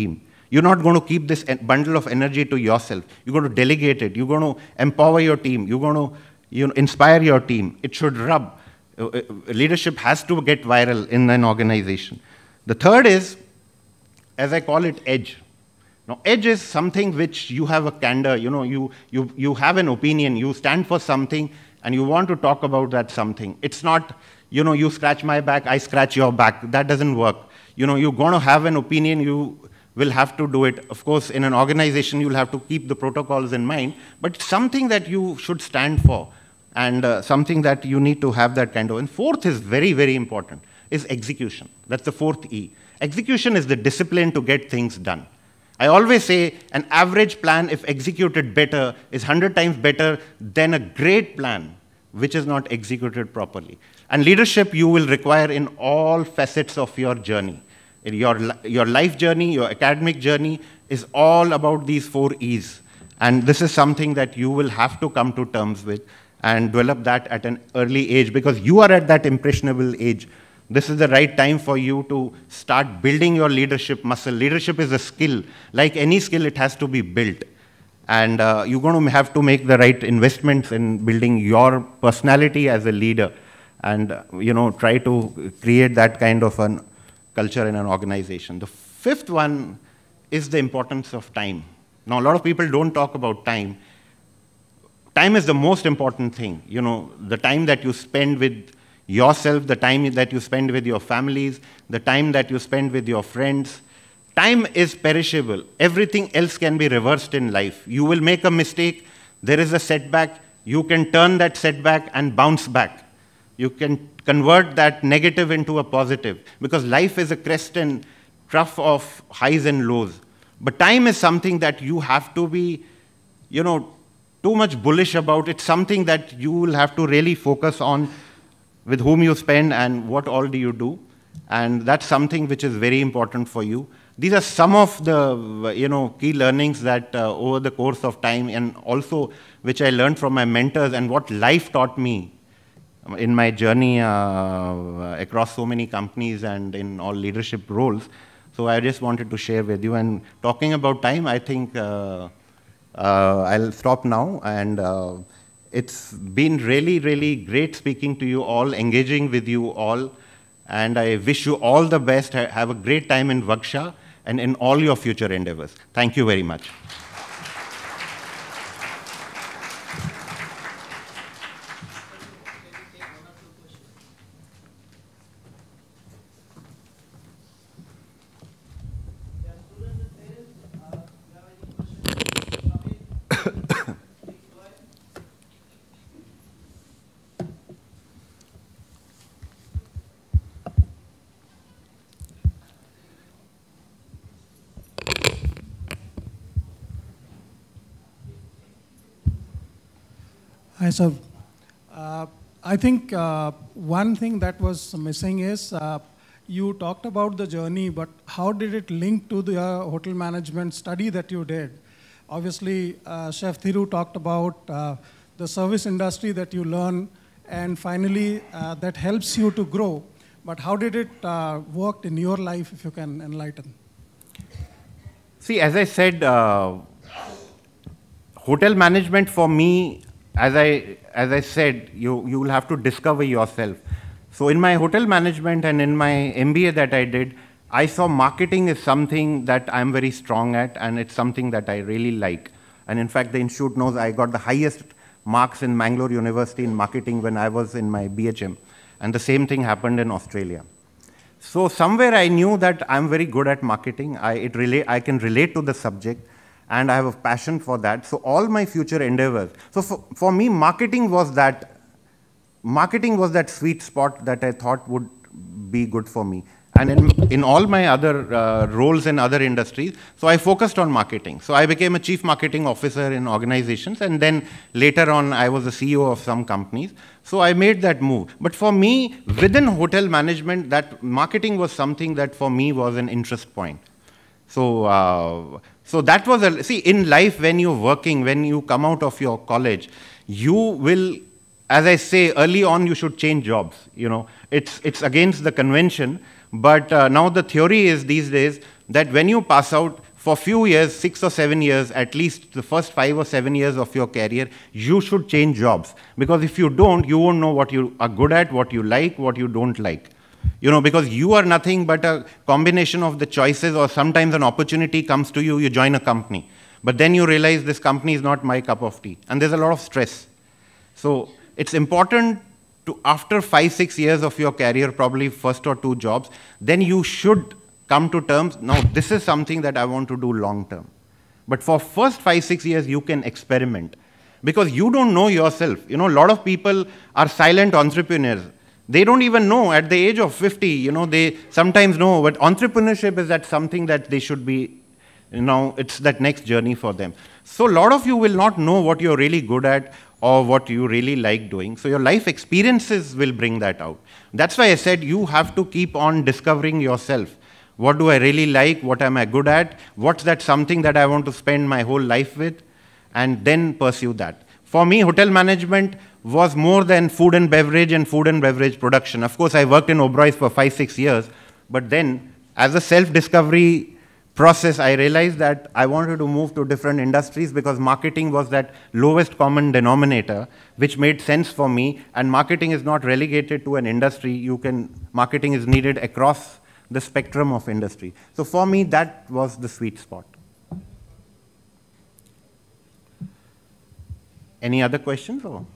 You're not going to keep this bundle of energy to yourself. You're going to delegate it. You're going to empower your team. You're going to you know, inspire your team. It should rub. Uh, uh, leadership has to get viral in an organization. The third is, as I call it, edge. Now, edge is something which you have a candor, you know, you, you, you have an opinion, you stand for something, and you want to talk about that something. It's not, you know, you scratch my back, I scratch your back. That doesn't work. You know, you're going to have an opinion, you will have to do it. Of course, in an organization, you'll have to keep the protocols in mind, but it's something that you should stand for, and uh, something that you need to have that kind of. And fourth is very, very important, is execution. That's the fourth E. Execution is the discipline to get things done. I always say an average plan, if executed better, is one hundred times better than a great plan which is not executed properly. And leadership you will require in all facets of your journey. In your, your life journey, your academic journey is all about these four E's. And this is something that you will have to come to terms with and develop that at an early age, because you are at that impressionable age. This is the right time for you to start building your leadership muscle. Leadership is a skill. Like any skill, it has to be built. And uh, you're going to have to make the right investments in building your personality as a leader, and uh, you know, try to create that kind of a culture in an organization. The fifth one is the importance of time. Now, a lot of people don't talk about time. Time is the most important thing. You know, the time that you spend with yourself, the time that you spend with your families, the time that you spend with your friends. Time is perishable. Everything else can be reversed in life. You will make a mistake, there is a setback, you can turn that setback and bounce back. You can convert that negative into a positive, because life is a crest and trough of highs and lows. But time is something that you have to be, you know, too much bullish about. It's something that you will have to really focus on, with whom you spend and what all do you do. And that's something which is very important for you. These are some of the you know, key learnings that uh, over the course of time, and also which I learned from my mentors and what life taught me in my journey uh, across so many companies and in all leadership roles. So I just wanted to share with you. And talking about time, I think uh, uh, I'll stop now. And uh, it's been really, really great speaking to you all, engaging with you all. And I wish you all the best. Have a great time in W G S H A and in all your future endeavors. Thank you very much. Hi, sir. Uh, I think uh, one thing that was missing is uh, you talked about the journey, but how did it link to the uh, hotel management study that you did? Obviously, uh, Chef Thiru talked about uh, the service industry that you learn, and finally, uh, that helps you to grow. But how did it uh, work in your life, if you can enlighten? See, as I said, uh, hotel management for me, As I, as I said, you, you will have to discover yourself. So in my hotel management and in my M B A that I did, I saw marketing is something that I'm very strong at, and it's something that I really like. And in fact, the institute knows I got the highest marks in Mangalore University in marketing when I was in my B H M. And the same thing happened in Australia. So somewhere I knew that I'm very good at marketing. I, it relate, I can relate to the subject, and I have a passion for that. So all my future endeavors. So for, for me, marketing was that, marketing was that sweet spot that I thought would be good for me. And in, in all my other uh, roles in other industries, so I focused on marketing. So I became a chief marketing officer in organizations, and then later on I was the C E O of some companies. So I made that move. But for me, within hotel management, that marketing was something that for me was an interest point. So, uh, so that was a, see, in life when you're working, when you come out of your college, you will, as I say, early on you should change jobs. You know, it's, it's against the convention, but uh, now the theory is these days that when you pass out, for few years, six or seven years, at least the first five or seven years of your career, you should change jobs. Because if you don't, you won't know what you are good at, what you like, what you don't like. You know, because you are nothing but a combination of the choices, or sometimes an opportunity comes to you, you join a company. But then you realize this company is not my cup of tea. And there's a lot of stress. So it's important to, after five, six years of your career, probably first or two jobs, then you should come to terms, now this is something that I want to do long term. But for first five, six years, you can experiment. Because you don't know yourself. You know, a lot of people are silent entrepreneurs. They don't even know at the age of fifty, you know, they sometimes know, but entrepreneurship is that something that they should be, you know, it's that next journey for them. So a lot of you will not know what you're really good at or what you really like doing. So your life experiences will bring that out. That's why I said you have to keep on discovering yourself. What do I really like? What am I good at? What's that something that I want to spend my whole life with? And then pursue that. For me, hotel management was more than food and beverage and food and beverage production. Of course, I worked in Oberoi's for five, six years. But then, as a self-discovery process, I realized that I wanted to move to different industries because marketing was that lowest common denominator, which made sense for me. And marketing is not relegated to an industry. You can, marketing is needed across the spectrum of industry. So for me, that was the sweet spot. Any other questions? Or?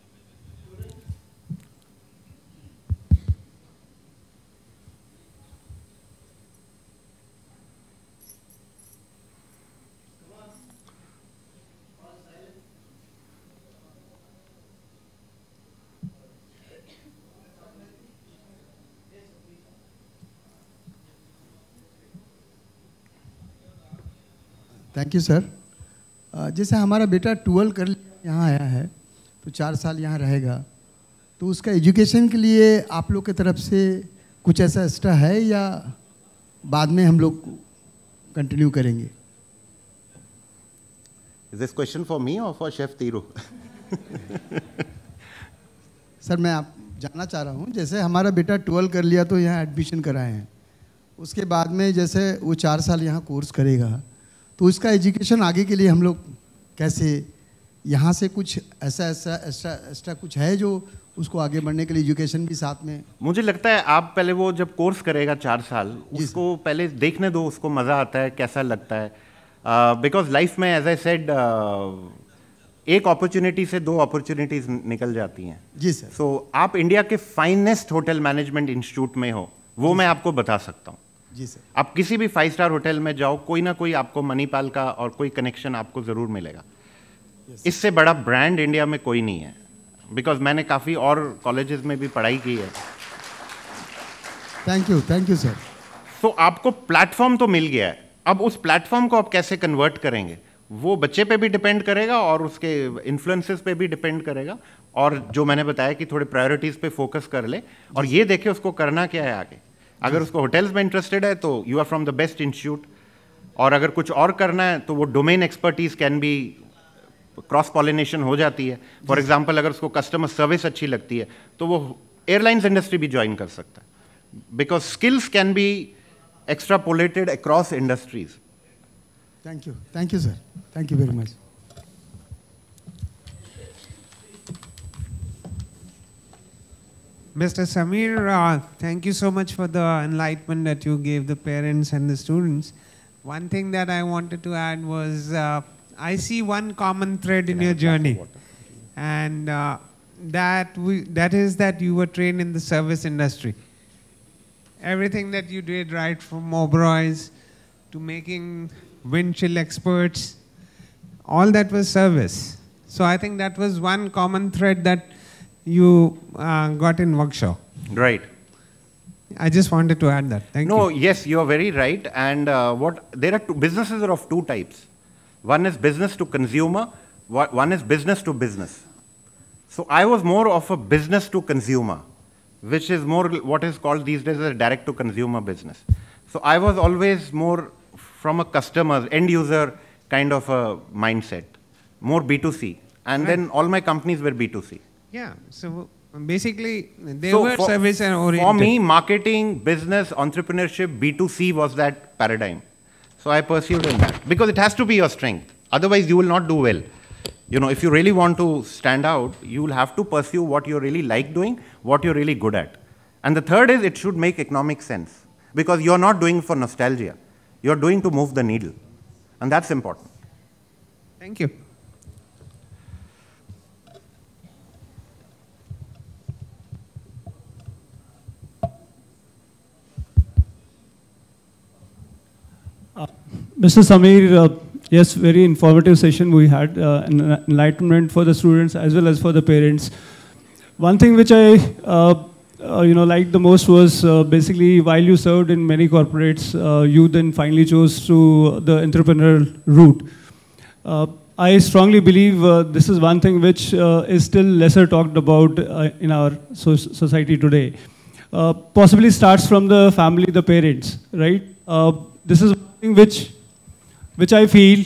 Thank you sir. जैसे हमारा बेटा twelve कर यहाँ आया है तो चार साल यहाँ रहेगा, तो उसका एजुकेशन के लिए आप लोग की तरफ से कुछ ऐसा एक्स्ट्रा है या बाद में हम लोग कंटिन्यू करेंगे? Is this question for me or for Chef Thiru? Sir मैं आप जानना चाह रहा हूँ, जैसे हमारा बेटा ट्वेल्व कर लिया तो यहाँ एडमिशन कराए हैं, उसके बाद में जैसे वो चार साल यहाँ कोर्स करेगा तो उसका एजुकेशन आगे के लिए हम लोग कैसे, यहाँ से कुछ ऐसा ऐसा एक्स्ट्रा एक्स्ट्रा कुछ है जो उसको आगे बढ़ने के लिए एजुकेशन भी साथ में? मुझे लगता है आप पहले वो जब कोर्स करेगा चार साल, उसको पहले देखने दो, उसको मज़ा आता है, कैसा लगता है. बिकॉज लाइफ में एज आई सेड एक अपॉर्चुनिटी से दो अपॉर्चुनिटीज निकल जाती हैं. जी सर. सो so, आप इंडिया के फाइनेस्ट होटल मैनेजमेंट इंस्टीट्यूट में हो, वो मैं आपको बता सकता हूँ. जी सर. आप किसी भी फाइव स्टार होटल में जाओ, कोई ना कोई आपको मणिपाल का और कोई कनेक्शन आपको ज़रूर मिलेगा. yes, इससे बड़ा ब्रांड इंडिया में कोई नहीं है. बिकॉज मैंने काफ़ी और कॉलेजेस में भी पढ़ाई की है. Thank you thank you sir. तो आपको प्लेटफॉर्म तो मिल गया है, अब उस प्लेटफॉर्म को आप कैसे कन्वर्ट करेंगे वो बच्चे पे भी डिपेंड करेगा और उसके इन्फ्लुएंसेस पे भी डिपेंड करेगा. और जो मैंने बताया कि थोड़े प्रायोरिटीज़ पे फोकस कर ले और ये देखे उसको करना क्या है आगे. अगर उसको होटल्स में इंटरेस्टेड है तो you are from the best institute, और अगर कुछ और करना है तो वो domain expertise can be cross pollination हो जाती है. फॉर एग्जाम्पल अगर उसको कस्टमर सर्विस अच्छी लगती है तो वो एयरलाइंस इंडस्ट्री भी ज्वाइन कर सकता है. Because skills can be extrapolated across industries. Thank you. Thank you, sir. Thank you very much. Mister Samir, uh, thank you so much for the enlightenment that you gave the parents and the students. One thing that I wanted to add was uh, I see one common thread in your journey, and uh, that, we, that is that you were trained in the service industry. Everything that you did, right from Oberoi's to making wind chill experts, all that was service. So I think that was one common thread that you uh, got in workshop. Right. I just wanted to add that. Thank no, you. No, yes, you are very right. And uh, what there are two businesses are of two types. One is business to consumer. One is business to business. So I was more of a business to consumer, which is more what is called these days a direct-to-consumer business. So I was always more from a customer, end-user kind of a mindset, more B two C. And right. Then all my companies were B two C. Yeah, so basically they so were for, service and oriented. For me, marketing, business, entrepreneurship, B two C was that paradigm. So So I pursued in that because it has to be your strength. Otherwise, you will not do well. You know, if you really want to stand out, you will have to pursue what you really like doing, what you're really good at. And the third is it should make economic sense because you're not doing for nostalgia. You're doing to move the needle. And that's important. Thank you. Uh, Mister Sameer, uh, yes, very informative session we had, uh, enlightenment for the students as well as for the parents. One thing which I, uh, uh, you know, liked the most was uh, basically while you served in many corporates, uh, you then finally chose to the entrepreneurial route. Uh, I strongly believe uh, this is one thing which uh, is still lesser talked about uh, in our so society today. Uh, possibly starts from the family, the parents, right? Uh, this is one thing which, which I feel,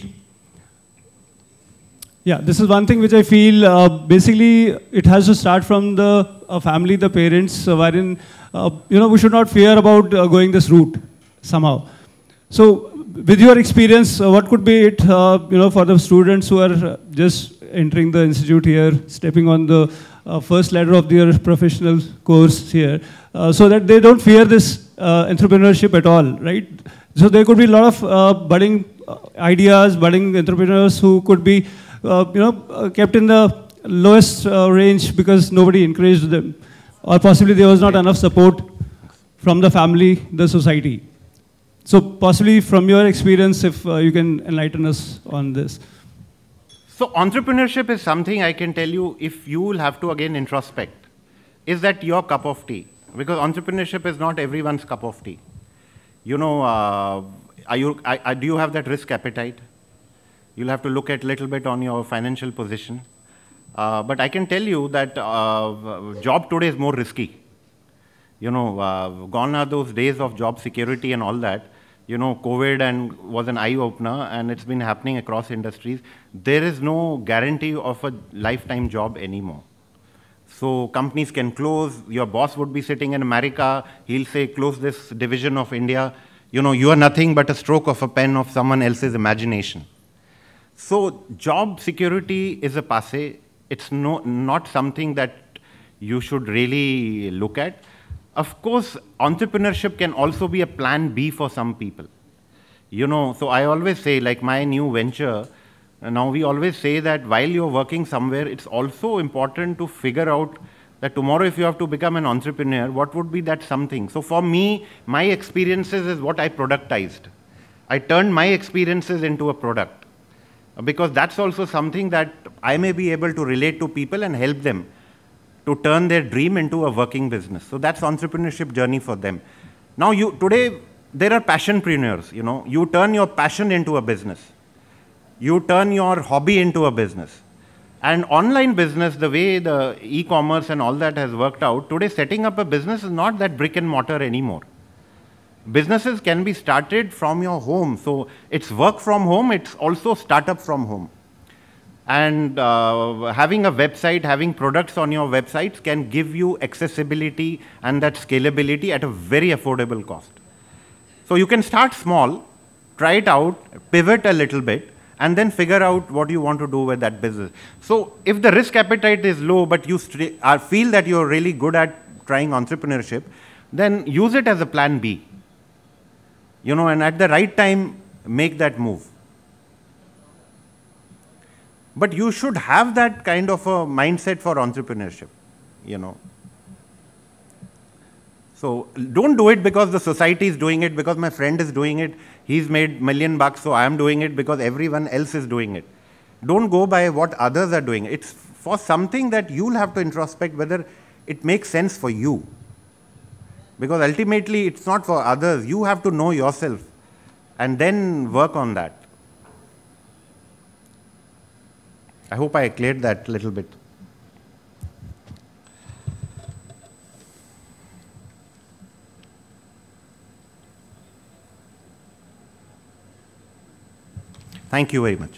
yeah, this is one thing which I feel uh, basically it has to start from the uh, family, the parents, uh, wherein, uh, you know, we should not fear about uh, going this route somehow. So, with your experience, uh, what could be it, uh, you know, for the students who are just entering the institute here, stepping on the uh, first ladder of their professional course here, uh, so that they don't fear this uh, entrepreneurship at all, right? So there could be a lot of uh, budding uh, ideas, budding entrepreneurs who could be, uh, you know, uh, kept in the lowest uh, range because nobody encouraged them, or possibly there was not enough support from the family, the society. So possibly from your experience, if uh, you can enlighten us on this. So entrepreneurship is something I can tell you, if you will have to again introspect, is that your cup of tea? Because entrepreneurship is not everyone's cup of tea. You know, uh, are you, I, I, do you have that risk appetite? You'll have to look at a little bit on your financial position. Uh, but I can tell you that uh, job today is more risky. You know, uh, gone are those days of job security and all that. You know, COVID and was an eye-opener, and it's been happening across industries. There is no guarantee of a lifetime job anymore. So companies can close. Your boss would be sitting in America. He'll say, close this division of India. You know, you are nothing but a stroke of a pen of someone else's imagination. So job security is a passé. It's no, not something that you should really look at. Of course, entrepreneurship can also be a plan B for some people. You know, so I always say, like my new venture, now we always say that while you're working somewhere, it's also important to figure out that tomorrow if you have to become an entrepreneur, what would be that something? So for me, my experiences is what I productized. I turned my experiences into a product. Because that's also something that I may be able to relate to people and help them to turn their dream into a working business. So that's entrepreneurship journey for them. Now you, today, there are passionpreneurs, you know. You turn your passion into a business. You turn your hobby into a business. And online business, the way the e-commerce and all that has worked out, today setting up a business is not that brick and mortar anymore. Businesses can be started from your home. So it's work from home, it's also startup from home. And uh, having a website, having products on your websites can give you accessibility and that scalability at a very affordable cost. So you can start small, try it out, pivot a little bit, and then figure out what you want to do with that business. So if the risk appetite is low, but you are, feel that you're really good at trying entrepreneurship, then use it as a plan B. You know, and at the right time, make that move. But you should have that kind of a mindset for entrepreneurship, you know. So don't do it because the society is doing it, because my friend is doing it, he's made million bucks, so I am doing it because everyone else is doing it. Don't go by what others are doing. It's for something that you'll have to introspect whether it makes sense for you. Because ultimately it's not for others. You have to know yourself and then work on that. I hope I cleared that a little bit. Thank you very much.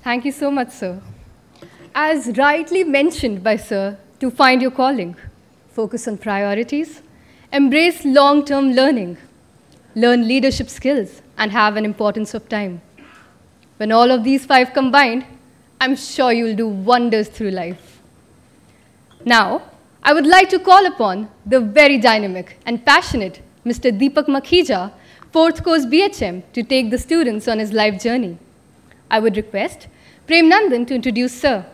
Thank you so much, sir. As rightly mentioned by sir, to find your calling, focus on priorities, embrace long-term learning, learn leadership skills, and have an importance of time. When all of these five combined, I'm sure you'll do wonders through life. Now, I would like to call upon the very dynamic and passionate Mister Deepak Makhija, fourth course B H M, to take the students on his life journey. I would request Prem Nandan to introduce sir.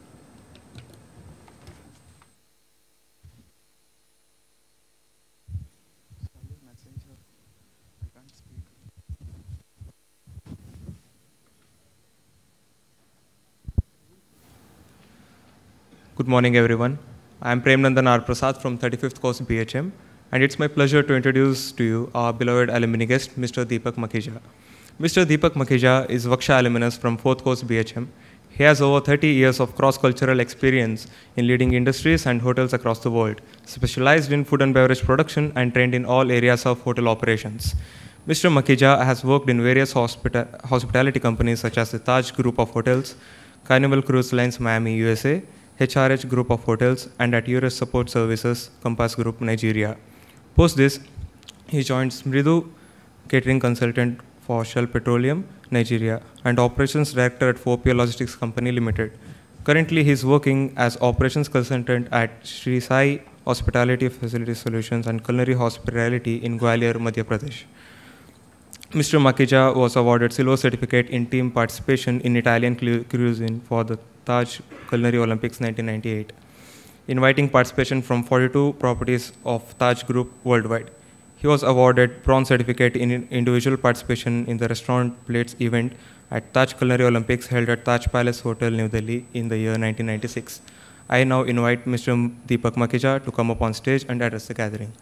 Good morning, everyone. I am Prem Nandan R. Prasad from thirty-fifth course B H M, and it's my pleasure to introduce to you our beloved alumni guest, Mister Deepak Makhija. Mister Deepak Makhija is W G S H A alumnus from fourth course B H M. He has over thirty years of cross-cultural experience in leading industries and hotels across the world, specialized in food and beverage production and trained in all areas of hotel operations. Mister Makhija has worked in various hospita hospitality companies such as the Taj Group of Hotels, Carnival Cruise Lines Miami, U S A, H R H Group of Hotels, and at U S Support Services, Compass Group, Nigeria. Post this, he joined Smridu Catering Consultant for Shell Petroleum, Nigeria, and Operations Director at four P L Logistics Company Limited. Currently, he is working as Operations Consultant at Sri Sai Hospitality Facility Solutions and Culinary Hospitality in Gwalior, Madhya Pradesh. Mister Makhija was awarded Silver Certificate in Team Participation in Italian Cuisine for the Taj Culinary Olympics nineteen ninety-eight, inviting participation from forty-two properties of Taj Group worldwide. He was awarded Bronze Certificate in Individual Participation in the Restaurant Plates event at Taj Culinary Olympics held at Taj Palace Hotel, New Delhi in the year nineteen ninety-six. I now invite Mister Deepak Makhija to come up on stage and address the gathering.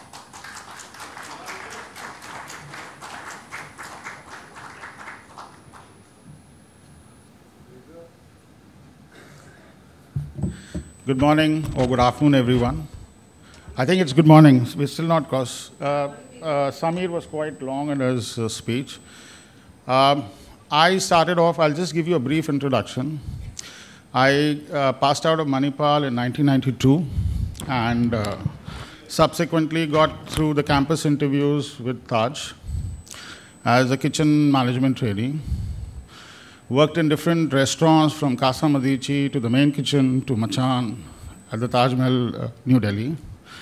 Good morning or good afternoon, everyone. I think it's good morning. We're still not cross. Uh, uh, Samir was quite long in his uh, speech. Um, I started off, I'll just give you a brief introduction. I uh, passed out of Manipal in nineteen ninety-two and uh, subsequently got through the campus interviews with Taj as a kitchen management trainee. Worked in different restaurants from Casa Medici to the main kitchen to Machan at the Taj Mahal, uh, New Delhi.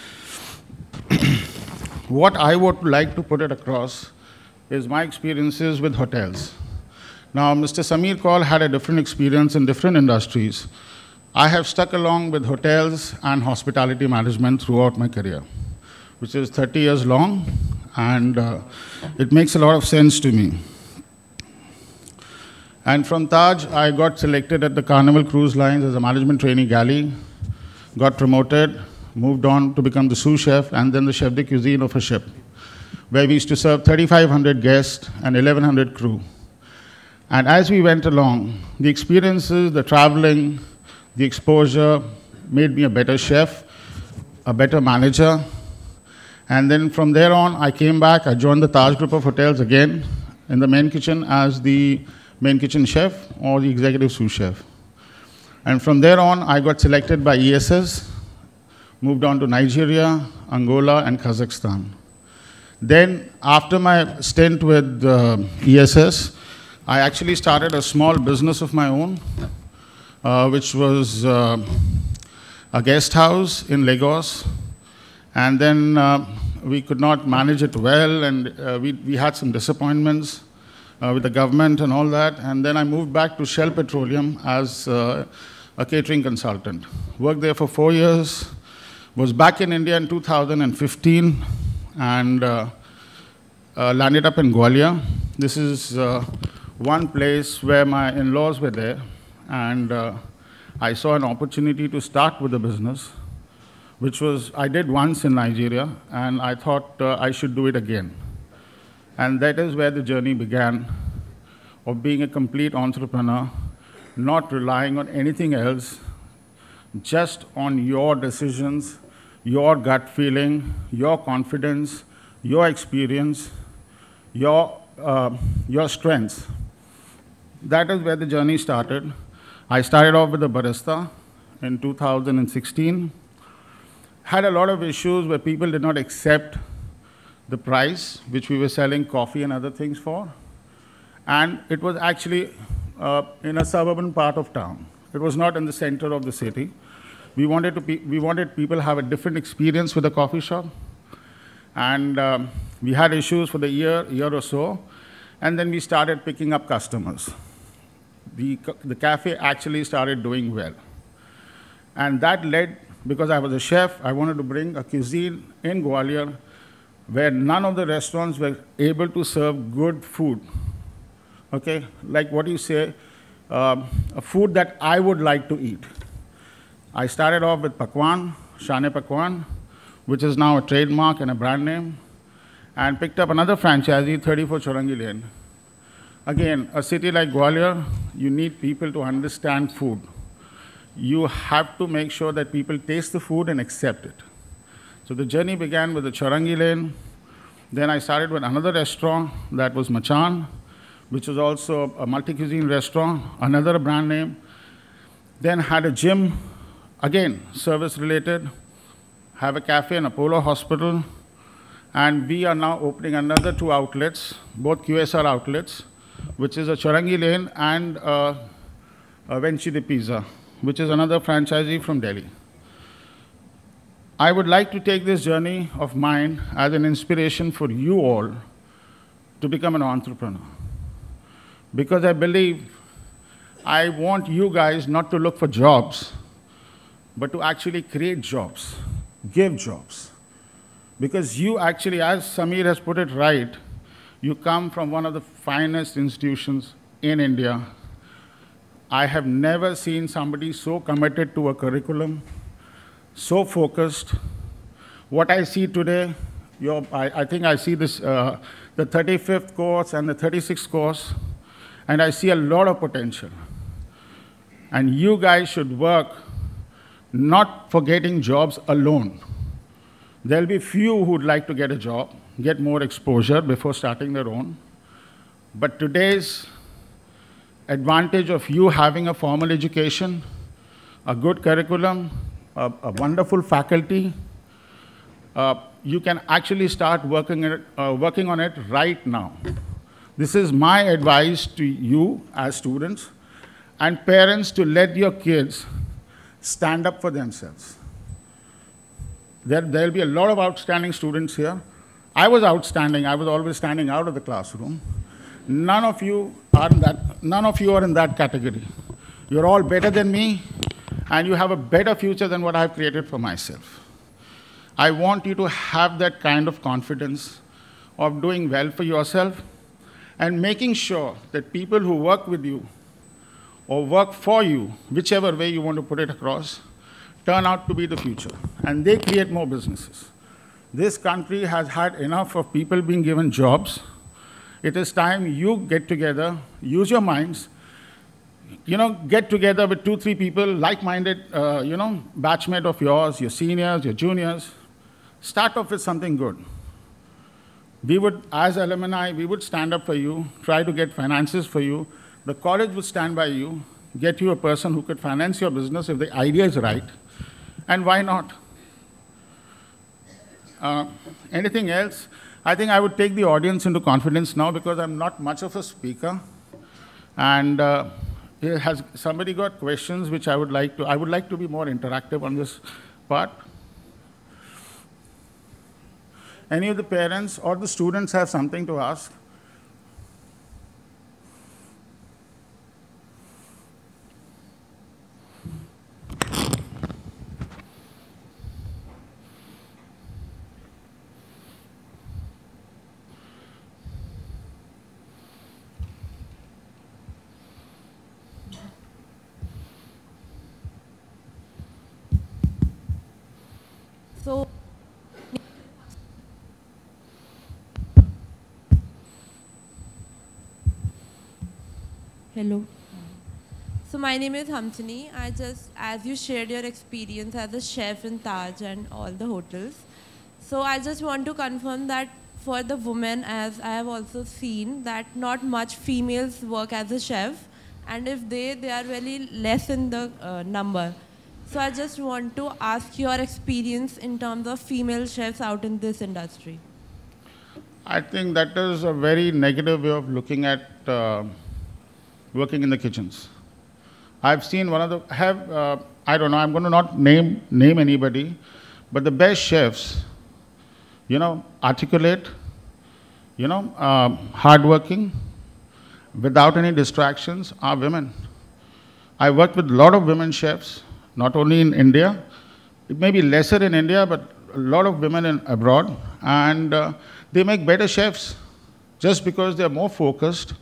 What I would like to put it across is my experiences with hotels. Now, Mister Samir Kaul had a different experience in different industries. I have stuck along with hotels and hospitality management throughout my career, which is thirty years long, and uh, it makes a lot of sense to me. And from Taj, I got selected at the Carnival Cruise Lines as a management trainee galley, got promoted, moved on to become the sous chef and then the chef de cuisine of a ship, where we used to serve thirty-five hundred guests and eleven hundred crew. And as we went along, the experiences, the traveling, the exposure made me a better chef, a better manager. And then from there on, I came back, I joined the Taj Group of Hotels again in the main kitchen as the main kitchen chef or the executive sous chef. And from there on, I got selected by E S S, moved on to Nigeria, Angola, and Kazakhstan. Then, after my stint with uh, E S S, I actually started a small business of my own, uh, which was uh, a guest house in Lagos. And then uh, we could not manage it well, and uh, we, we had some disappointments Uh, with the government and all that, and then I moved back to Shell Petroleum as uh, a catering consultant. Worked there for four years, was back in India in two thousand fifteen, and uh, uh, landed up in Gwalior. This is uh, one place where my in-laws were there, and uh, I saw an opportunity to start with the business, which was, I did once in Nigeria, and I thought uh, I should do it again. And that is where the journey began, of being a complete entrepreneur, not relying on anything else, just on your decisions, your gut feeling, your confidence, your experience, your, uh, your strengths. that is where the journey started. I started off with a barista in two thousand sixteen. Had a lot of issues where people did not accept the price which we were selling coffee and other things for. And it was actually uh, in a suburban part of town. It was not in the center of the city. We wanted, to pe we wanted people to have a different experience with the coffee shop. And um, we had issues for the year, year or so. And then we started picking up customers. The, the cafe actually started doing well. And that led, because I was a chef, I wanted to bring a cuisine in Gwalior where none of the restaurants were able to serve good food. Okay, like what you say, um, a food that I would like to eat. I started off with Pakwan, Shane Pakwan, which is now a trademark and a brand name, and picked up another franchisee, thirty-four Chaurangi Lane. Again, a city like Gwalior, you need people to understand food. You have to make sure that people taste the food and accept it. So the journey began with the Chaurangi Lane. Then I started with another restaurant that was Machan, which was also a multi-cuisine restaurant, another brand name. Then had a gym, again, service-related, have a cafe and Apollo Hospital, and we are now opening another two outlets, both Q S R outlets, which is a Chaurangi Lane and uh, a Venchi de Pizza, which is another franchisee from Delhi. I would like to take this journey of mine as an inspiration for you all to become an entrepreneur. Because I believe I want you guys not to look for jobs, but to actually create jobs, give jobs. Because you actually, as Samir has put it right, you come from one of the finest institutions in India. I have never seen somebody so committed to a curriculum, so focused. What I see today, your, I, I think I see this, uh, the thirty-fifth course and the thirty-sixth course, and I see a lot of potential. And you guys should work not for getting jobs alone. There'll be few who'd like to get a job, get more exposure before starting their own. But today's advantage of you having a formal education, a good curriculum, a, a wonderful faculty, uh, you can actually start working, it, uh, working on it right now. This is my advice to you as students and parents, to let your kids stand up for themselves. There will be a lot of outstanding students here. I was outstanding. I was always standing out of the classroom. None of you are in that, none of you are in that category. You're all better than me, and you have a better future than what I've created for myself. I want you to have that kind of confidence of doing well for yourself and making sure that people who work with you or work for you, whichever way you want to put it across, turn out to be the future, and they create more businesses. This country has had enough of people being given jobs. It is time you get together, use your minds, you know, get together with two, three people, like-minded, uh, you know, batchmate of yours, your seniors, your juniors. Start off with something good. We would, as alumni, we would stand up for you, try to get finances for you. The college would stand by you, get you a person who could finance your business if the idea is right. And why not? Uh, anything else? I think I would take the audience into confidence now, because I'm not much of a speaker. And uh, has somebody got questions which I would like to, I would like to be more interactive on this part. Any of the parents or the students have something to ask? So, hello. So my name is Hamchini. I just, as you shared your experience as a chef in Taj and all the hotels, so I just want to confirm that for the women, as I have also seen that not much females work as a chef, and if they, they are very less in the uh, number. So I just want to ask your experience in terms of female chefs out in this industry. I think that is a very negative way of looking at uh, working in the kitchens. I've seen one of the, have, uh, I don't know, I'm going to not name, name anybody, but the best chefs, you know, articulate, you know, um, hardworking, without any distractions, are women. I worked with a lot of women chefs, not only in India, it may be lesser in India, but a lot of women in abroad, and uh, they make better chefs just because they're more focused,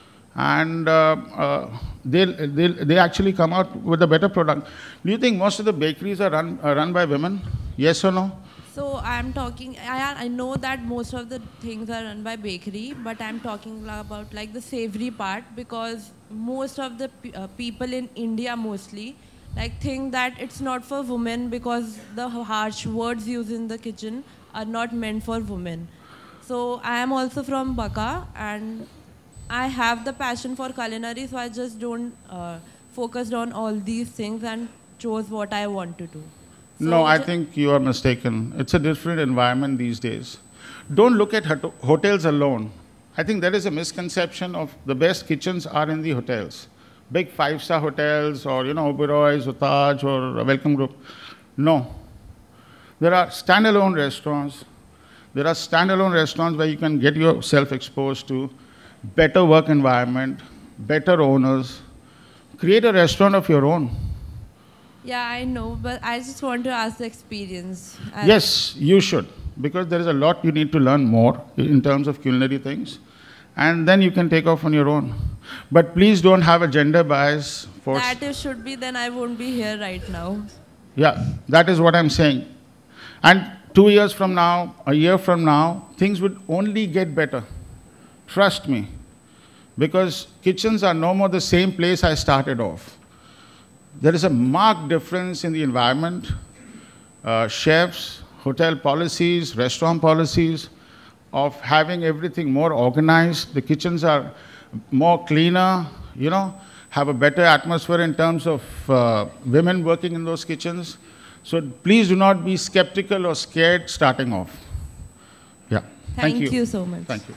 and uh, uh, they they they actually come out with a better product. Do you think most of the bakeries are run are run by women? Yes or no? So I'm talking, I, I know that most of the things are run by bakery, but I'm talking about like the savory part, because most of the pe uh, people in India mostly like think that it's not for women because the harsh words used in the kitchen are not meant for women. So I am also from BACA, and I have the passion for culinary, so I just don't uh, focus on all these things and chose what I want to do. So no, I think you are mistaken. It's a different environment these days. Don't look at hot hotels alone. I think there is a misconception of the best kitchens are in the hotels. Big five-star hotels, or, you know, Oberoi's or Taj or a Welcome Group. No. There are standalone restaurants. There are standalone restaurants where you can get yourself exposed to better work environment, better owners. Create a restaurant of your own. Yeah, I know, but I just want to ask the experience. Yes, you should, because there is a lot you need to learn more in terms of culinary things, and then you can take off on your own. But please don't have a gender bias. For that it should be, then I won't be here right now. Yeah, that is what I'm saying. And two years from now, a year from now, things would only get better. Trust me, because kitchens are no more the same place I started off. There is a marked difference in the environment, uh, chefs, hotel policies, restaurant policies, of having everything more organized. The kitchens are more cleaner, you know, have a better atmosphere in terms of uh, women working in those kitchens. So please do not be skeptical or scared starting off. Yeah. Thank, Thank you. you so much. Thank you.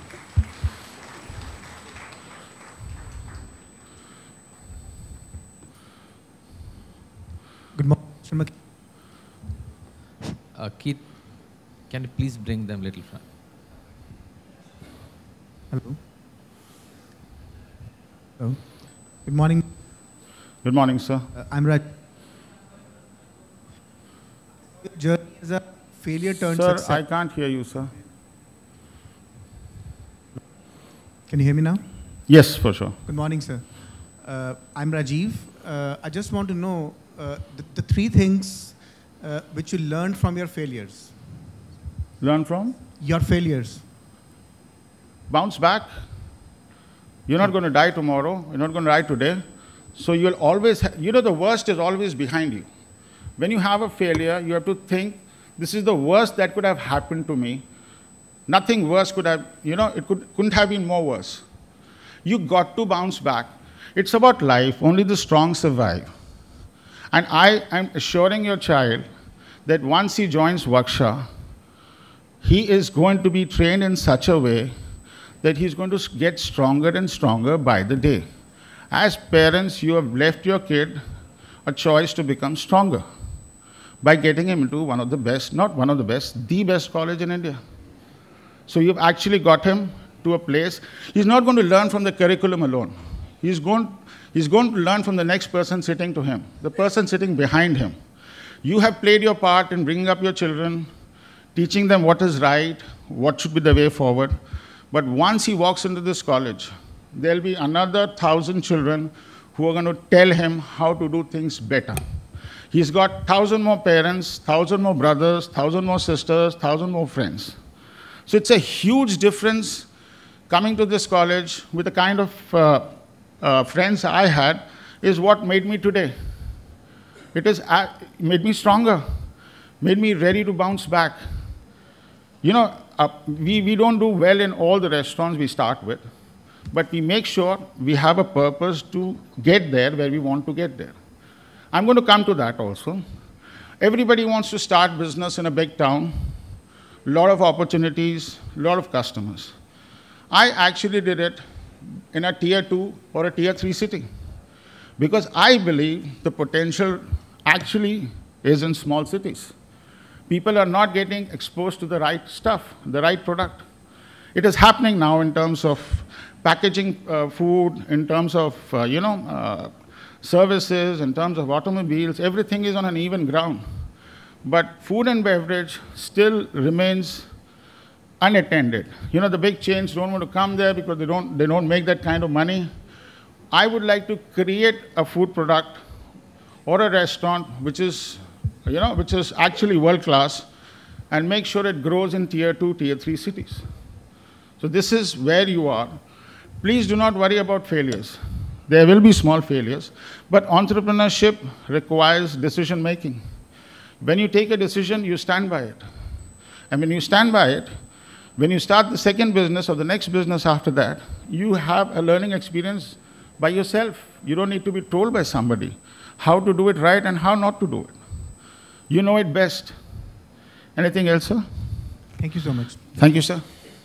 Good morning, Mister Mc- Uh, Keith, can you please bring them little front? Hello. Hello. Good morning. Good morning, sir. Uh, I'm Raj. Journey is a failure turned Sir, success. I can't hear you, sir. Can you hear me now? Yes, for sure. Good morning, sir. Uh, I'm Rajiv. Uh, I just want to know uh, the, the three things uh, which you learned from your failures. Learn from? Your failures. Bounce back. You're not going to die tomorrow. You're not going to die today. So you'll always, ha you know, the worst is always behind you. When you have a failure, you have to think, this is the worst that could have happened to me. Nothing worse could have, you know, it could, couldn't have been more worse. You got to bounce back. It's about life. Only the strong survive. And I am assuring your child that once he joins W G S H A, he is going to be trained in such a way that he's going to get stronger and stronger by the day. As parents, you have left your kid a choice to become stronger by getting him into one of the best, not one of the best, the best college in India. So you've actually got him to a place. He's not going to learn from the curriculum alone. He's going, he's going to learn from the next person sitting to him, the person sitting behind him. You have played your part in bringing up your children, teaching them what is right, what should be the way forward. But once he walks into this college, there'll be another thousand children who are going to tell him how to do things better. He's got thousand more parents, thousand more brothers, thousand more sisters, thousand more friends. So it's a huge difference coming to this college with the kind of uh, uh, friends I had is what made me today. It has uh, made me stronger, made me ready to bounce back. You know, uh, we, we don't do well in all the restaurants we start with, but we make sure we have a purpose to get there where we want to get there. I'm going to come to that also. Everybody wants to start business in a big town, a lot of opportunities, a lot of customers. I actually did it in a tier two or a tier three city because I believe the potential actually is in small cities. People are not getting exposed to the right stuff, the right product. It is happening now in terms of packaging uh, food, in terms of, uh, you know, uh, services, in terms of automobiles. Everything is on an even ground. But food and beverage still remains unattended. You know, the big chains don't want to come there because they don't, they don't make that kind of money. I would like to create a food product or a restaurant which is, you know, which is actually world class and make sure it grows in tier two, tier three cities. So this is where you are. Please do not worry about failures. There will be small failures, but entrepreneurship requires decision making. When you take a decision, you stand by it. And when you stand by it, when you start the second business or the next business after that, you have a learning experience by yourself. You don't need to be told by somebody how to do it right and how not to do it. You know it best. Anything else, sir? Thank you so much. Thank you, sir.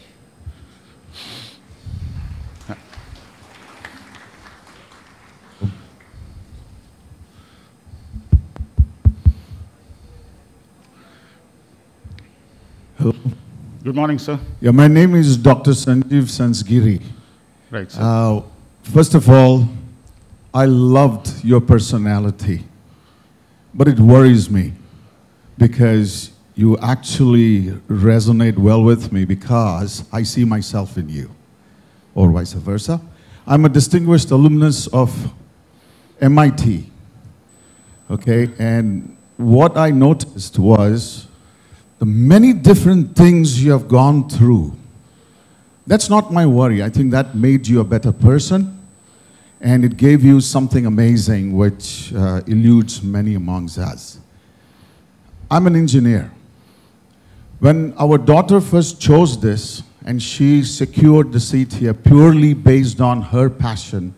Hello. Good morning, sir. Yeah, my name is Doctor Sanjeev Sansgiri. Right, sir. Uh, first of all, I loved your personality, but it worries me because you actually resonate well with me because I see myself in you, or vice versa. I'm a distinguished alumnus of M I T, okay, and what I noticed was the many different things you have gone through. That's not my worry. I think that made you a better person, and it gave you something amazing which uh, eludes many amongst us. I'm an engineer. When our daughter first chose this, and she secured the seat here purely based on her passion,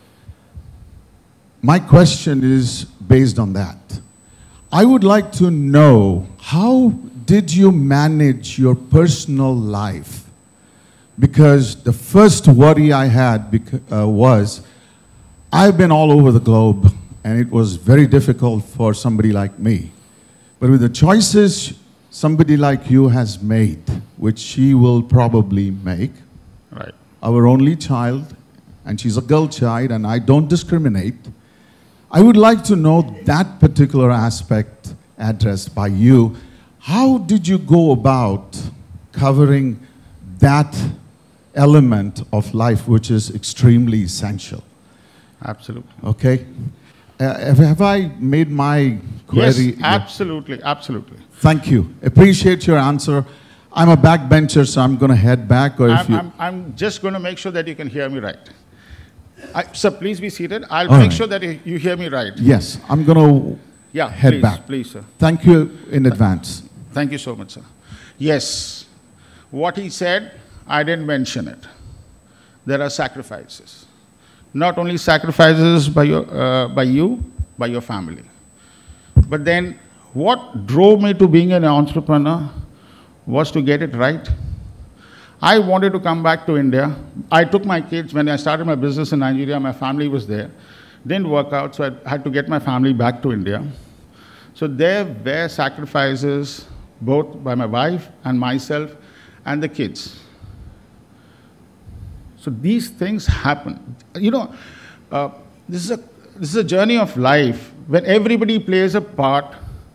my question is based on that. I would like to know, how did you manage your personal life? Because the first worry I had uh, was, I've been all over the globe, and it was very difficult for somebody like me. But with the choices somebody like you has made, which she will probably make, right, our only child, and she's a girl child, and I don't discriminate, I would like to know that particular aspect addressed by you. How did you go about covering that element of life which is extremely essential? Absolutely. Okay. Uh, have, have I made my query? Yes, absolutely, absolutely. Thank you. Appreciate your answer. I'm a backbencher, so I'm going to head back. Or if I'm, you... I'm, I'm just going to make sure that you can hear me right. I, sir, please be seated. I'll All make right. sure that you, you hear me right. Yes, I'm going to yeah, head please, back. Please, sir. Thank you in advance. Thank you so much, sir. Yes, what he said, I didn't mention it. There are sacrifices. Not only sacrifices by, your, uh, by you, by your family. But then what drove me to being an entrepreneur was to get it right. I wanted to come back to India. I took my kids, when I started my business in Nigeria, my family was there. Didn't work out, so I had to get my family back to India. So there were sacrifices, both by my wife and myself and the kids. So these things happen. You know, uh, this is a this is a journey of life. When everybody plays a part,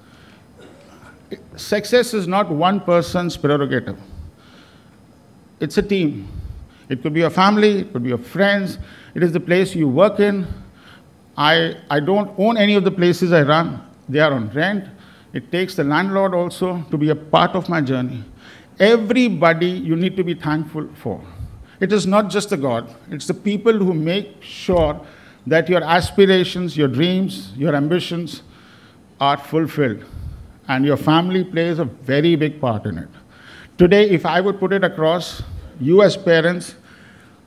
success is not one person's prerogative. It's a team. It could be your family, it could be your friends, it is the place you work in. I, I don't own any of the places I run. They are on rent. It takes the landlord also to be a part of my journey. Everybody you need to be thankful for. It is not just the God, it's the people who make sure that your aspirations, your dreams, your ambitions are fulfilled. And your family plays a very big part in it. Today, if I would put it across, you as parents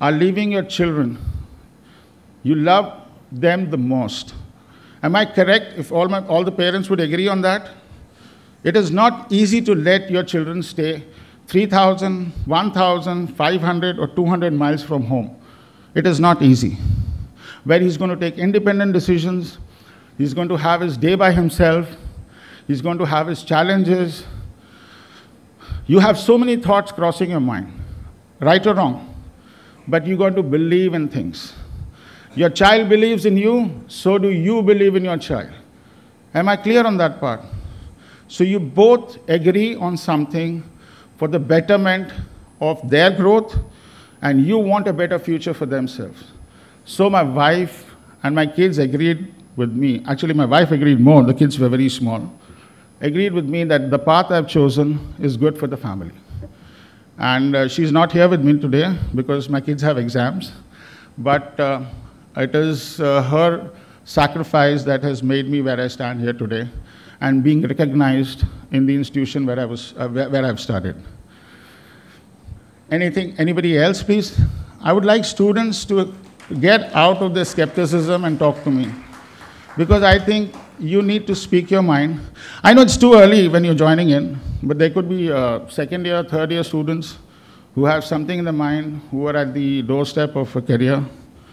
are leaving your children, you love them the most. Am I correct if all, my, all the parents would agree on that? It is not easy to let your children stay three thousand, one thousand, five hundred, or two hundred miles from home. It is not easy. Where he's going to take independent decisions, he's going to have his day by himself, he's going to have his challenges. You have so many thoughts crossing your mind, right or wrong, but you got to believe in things. Your child believes in you, so do you believe in your child. Am I clear on that part? So you both agree on something for the betterment of their growth, and you want a better future for themselves. So my wife and my kids agreed with me. Actually, my wife agreed more. The kids were very small. Agreed with me that the path I've chosen is good for the family. And uh, she's not here with me today because my kids have exams. But uh, it is uh, her sacrifice that has made me where I stand here today and being recognized in the institution where, I was, uh, where, where I've studied. Anything, anybody else, please? I would like students to get out of their skepticism and talk to me, because I think you need to speak your mind. I know it's too early when you're joining in, but there could be uh, second year, third year students who have something in their mind, who are at the doorstep of a career.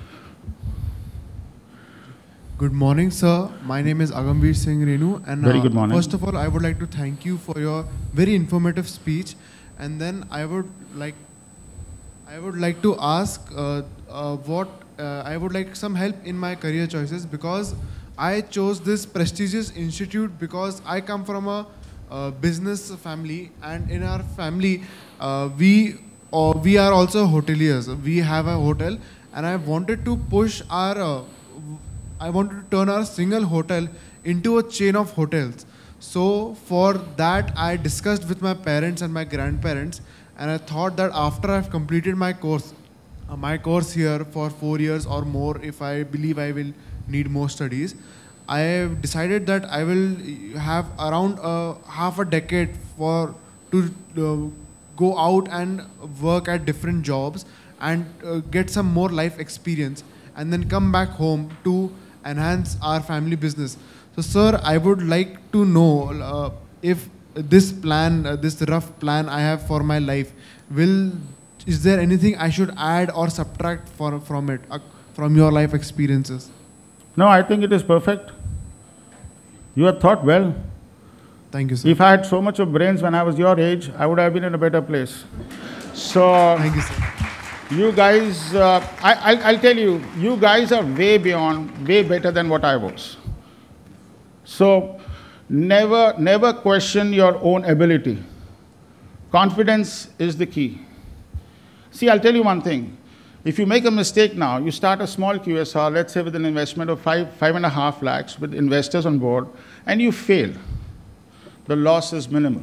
Good morning, sir. My name is Agambir Singh Renu, and Very uh, good morning. first of all, I would like to thank you for your very informative speech. And then I would like, I would like to ask uh, uh, what uh, I would like some help in my career choices, because I chose this prestigious institute because I come from a uh, business family, and in our family, uh, we uh, we are also hoteliers. We have a hotel, and I wanted to push our. Uh, I wanted to turn our single hotel into a chain of hotels. So for that, I discussed with my parents and my grandparents, and I thought that after I've completed my course, uh, my course here for four years or more, if I believe I will need more studies, I have decided that I will have around uh, half a decade for to uh, go out and work at different jobs and uh, get some more life experience, and then come back home to enhance our family business. So, sir, I would like to know uh, if this plan, uh, this rough plan I have for my life, will, is there anything I should add or subtract for, from it, uh, from your life experiences? No, I think it is perfect. You have thought well. Thank you, sir. If I had so much of brains when I was your age, I would have been in a better place. So, thank you, sir. You guys, uh, I, I'll, I'll tell you, you guys are way beyond, way better than what I was. So, never, never question your own ability. Confidence is the key. See, I'll tell you one thing. If you make a mistake now, you start a small Q S R, let's say with an investment of five, five and a half lakhs with investors on board, and you fail. The loss is minimal.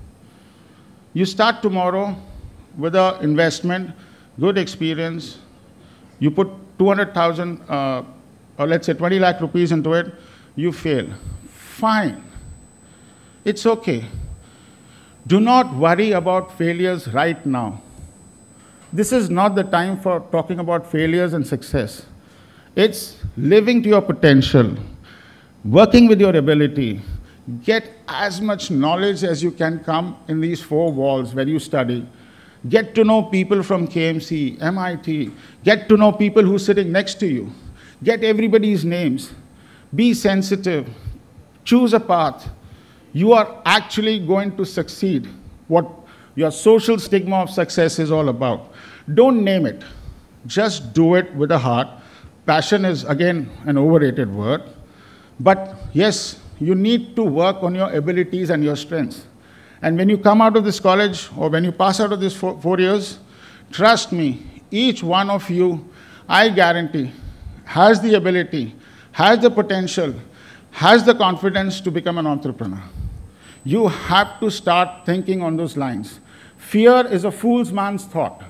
You start tomorrow with an investment, good experience, you put two hundred thousand, uh, or let's say twenty lakh rupees into it, you fail. Fine. It's okay. Do not worry about failures right now. This is not the time for talking about failures and success. It's living to your potential, working with your ability. Get as much knowledge as you can come in these four walls where you study. Get to know people from K M C, M I T. Get to know people who are sitting next to you. Get everybody's names. Be sensitive. Choose a path. You are actually going to succeed. What your social stigma of success is all about. Don't name it. Just do it with a heart. Passion is, again, an overrated word. But yes, you need to work on your abilities and your strengths. And when you come out of this college, or when you pass out of this four, four years, trust me, each one of you, I guarantee, has the ability, has the potential, has the confidence to become an entrepreneur. You have to start thinking on those lines. Fear is a fool's man's thought.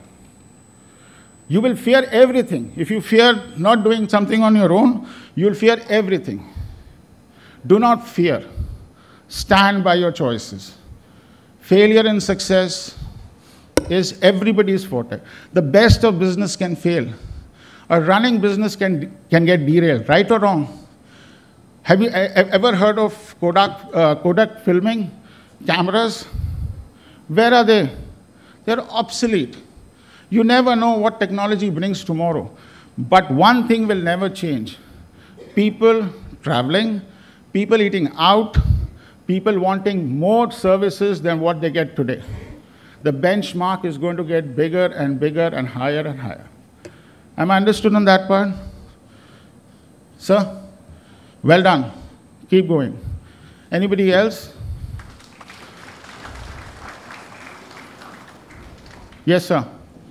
You will fear everything. If you fear not doing something on your own, you will fear everything. Do not fear. Stand by your choices. Failure and success is everybody's forte. The best of business can fail. A running business can, can get derailed, right or wrong. Have you e ever heard of Kodak, uh, Kodak filming cameras? Where are they? They're obsolete. You never know what technology brings tomorrow. But one thing will never change. People traveling, people eating out, people wanting more services than what they get today. The benchmark is going to get bigger and bigger and higher and higher. Am I understood on that part? Sir? Well done. Keep going. Anybody else? Yes, sir.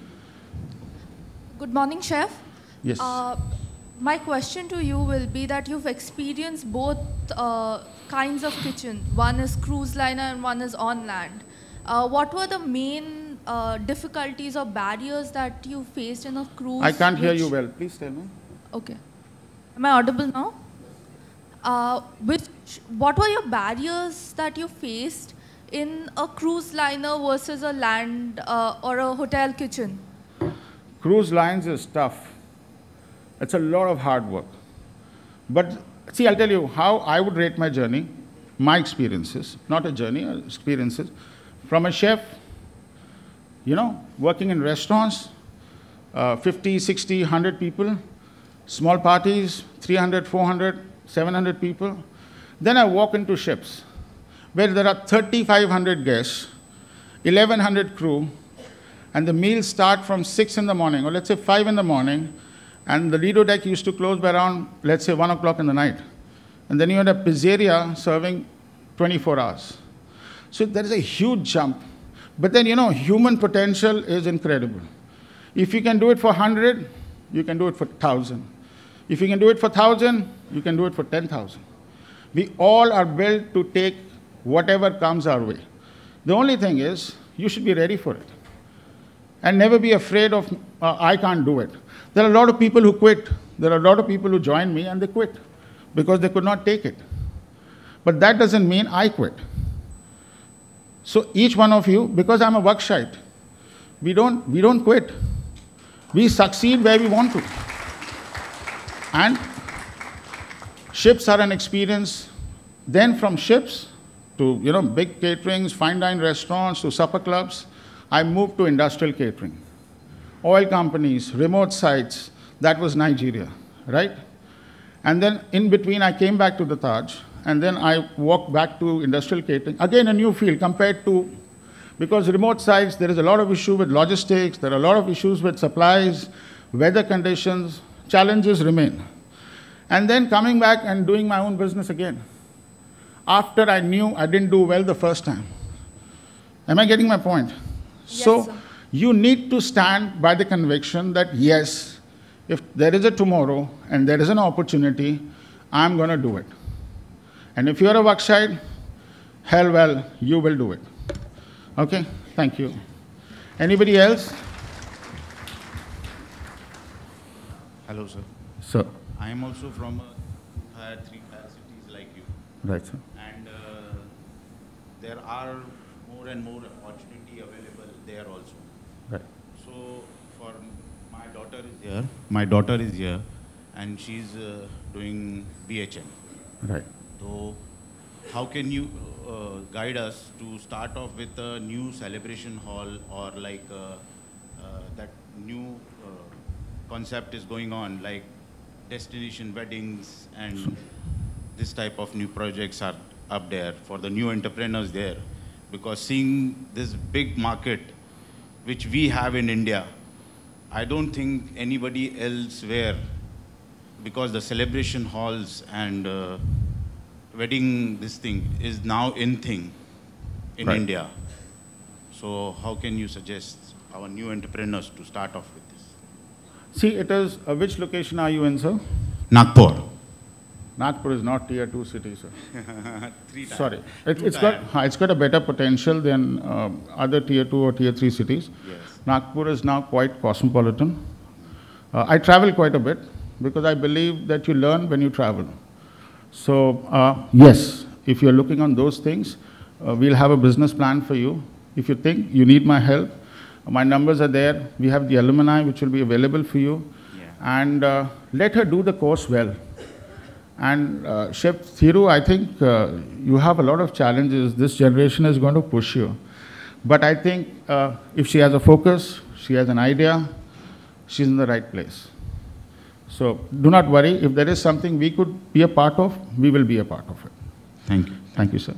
Good morning, Chef. Yes. Uh, my question to you will be that you've experienced both uh, kinds of kitchen. One is cruise liner and one is on land. Uh, what were the main uh, difficulties or barriers that you faced in a cruise? I can't hear you well. Please tell me. Okay. Am I audible now? Uh, which, what were your barriers that you faced in a cruise liner versus a land uh, or a hotel kitchen? Cruise lines is tough. It's a lot of hard work. But see, I'll tell you how I would rate my journey, my experiences, not a journey, experiences. From a chef, you know, working in restaurants, uh, fifty, sixty, one hundred people, small parties, three hundred, four hundred, seven hundred people. Then I walk into ships where there are thirty-five hundred guests, eleven hundred crew, and the meals start from six in the morning, or let's say five in the morning, and the Lido deck used to close by around, let's say, one o'clock in the night. And then you had a pizzeria serving twenty-four hours. So there is a huge jump. But then, you know, human potential is incredible. If you can do it for one hundred, you can do it for one thousand. If you can do it for one thousand, you can do it for ten thousand. We all are built to take whatever comes our way. The only thing is, you should be ready for it. And never be afraid of, uh, I can't do it. There are a lot of people who quit. There are a lot of people who join me and they quit because they could not take it. But that doesn't mean I quit. So each one of you, because I'm a workshite, we don't, we don't quit. We succeed where we want to. And ships are an experience. Then from ships to, you know, big caterings, fine dine restaurants, to supper clubs, I moved to industrial catering. Oil companies, remote sites, that was Nigeria, right? And then in between, I came back to the Taj, and then I walked back to industrial catering. Again, a new field compared to, because remote sites, there is a lot of issue with logistics, there are a lot of issues with supplies, weather conditions, challenges remain. And then coming back and doing my own business again, after I knew I didn't do well the first time. Am I getting my point? Yes, so sir. You need to stand by the conviction that yes, if there is a tomorrow and there is an opportunity, I'm going to do it. And if you're a workshite, hell well, you will do it. Okay, thank you. Anybody else? Hello, sir. Sir. I am also from a uh, three tier cities like you. Right, sir. And uh, there are more and more opportunity available there also. Right. So for my daughter is here. My daughter is here, and she's uh, doing B H M. Right. So how can you uh, guide us to start off with a new celebration hall, or like uh, uh, that new uh, concept is going on, like destination weddings and this type of new projects are up there for the new entrepreneurs there, because seeing this big market which we have in India, I don't think anybody elsewhere, because the celebration halls and uh, wedding this thing is now in thing in Right. India. So how can you suggest our new entrepreneurs to start off with this? See, it is, uh, which location are you in, sir? Nagpur. Nagpur is not tier two city, sir. Three times. Sorry. It, Two it's, got, times. uh, it's got a better potential than uh, other tier two or tier three cities. Yes. Nagpur is now quite cosmopolitan. Uh, I travel quite a bit because I believe that you learn when you travel. So, uh, yes, if you're looking on those things, uh, we'll have a business plan for you. If you think you need my help, My numbers are there. We have the alumni, which will be available for you. Yeah. And uh, let her do the course well. And uh, Chef Thiru, I think uh, you have a lot of challenges. This generation is going to push you. But I think uh, if she has a focus, she has an idea, she's in the right place. So do not worry. If there is something we could be a part of, we will be a part of it. Thank you. Thank you, sir.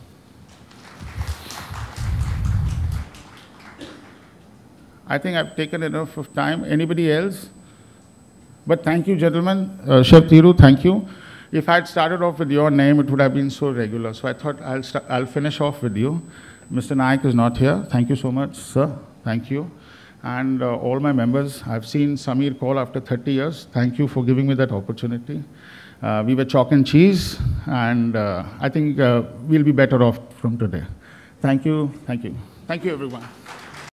I think I've taken enough of time. Anybody else? But thank you, gentlemen. Uh, Chef Thiru, thank you. If I had started off with your name, it would have been so regular. So I thought I'll, start, I'll finish off with you. Mister Naik is not here. Thank you so much, sir. Thank you. And uh, all my members, I've seen Samir call after thirty years. Thank you for giving me that opportunity. Uh, we were chalk and cheese, and uh, I think uh, we'll be better off from today. Thank you. Thank you. Thank you, everyone.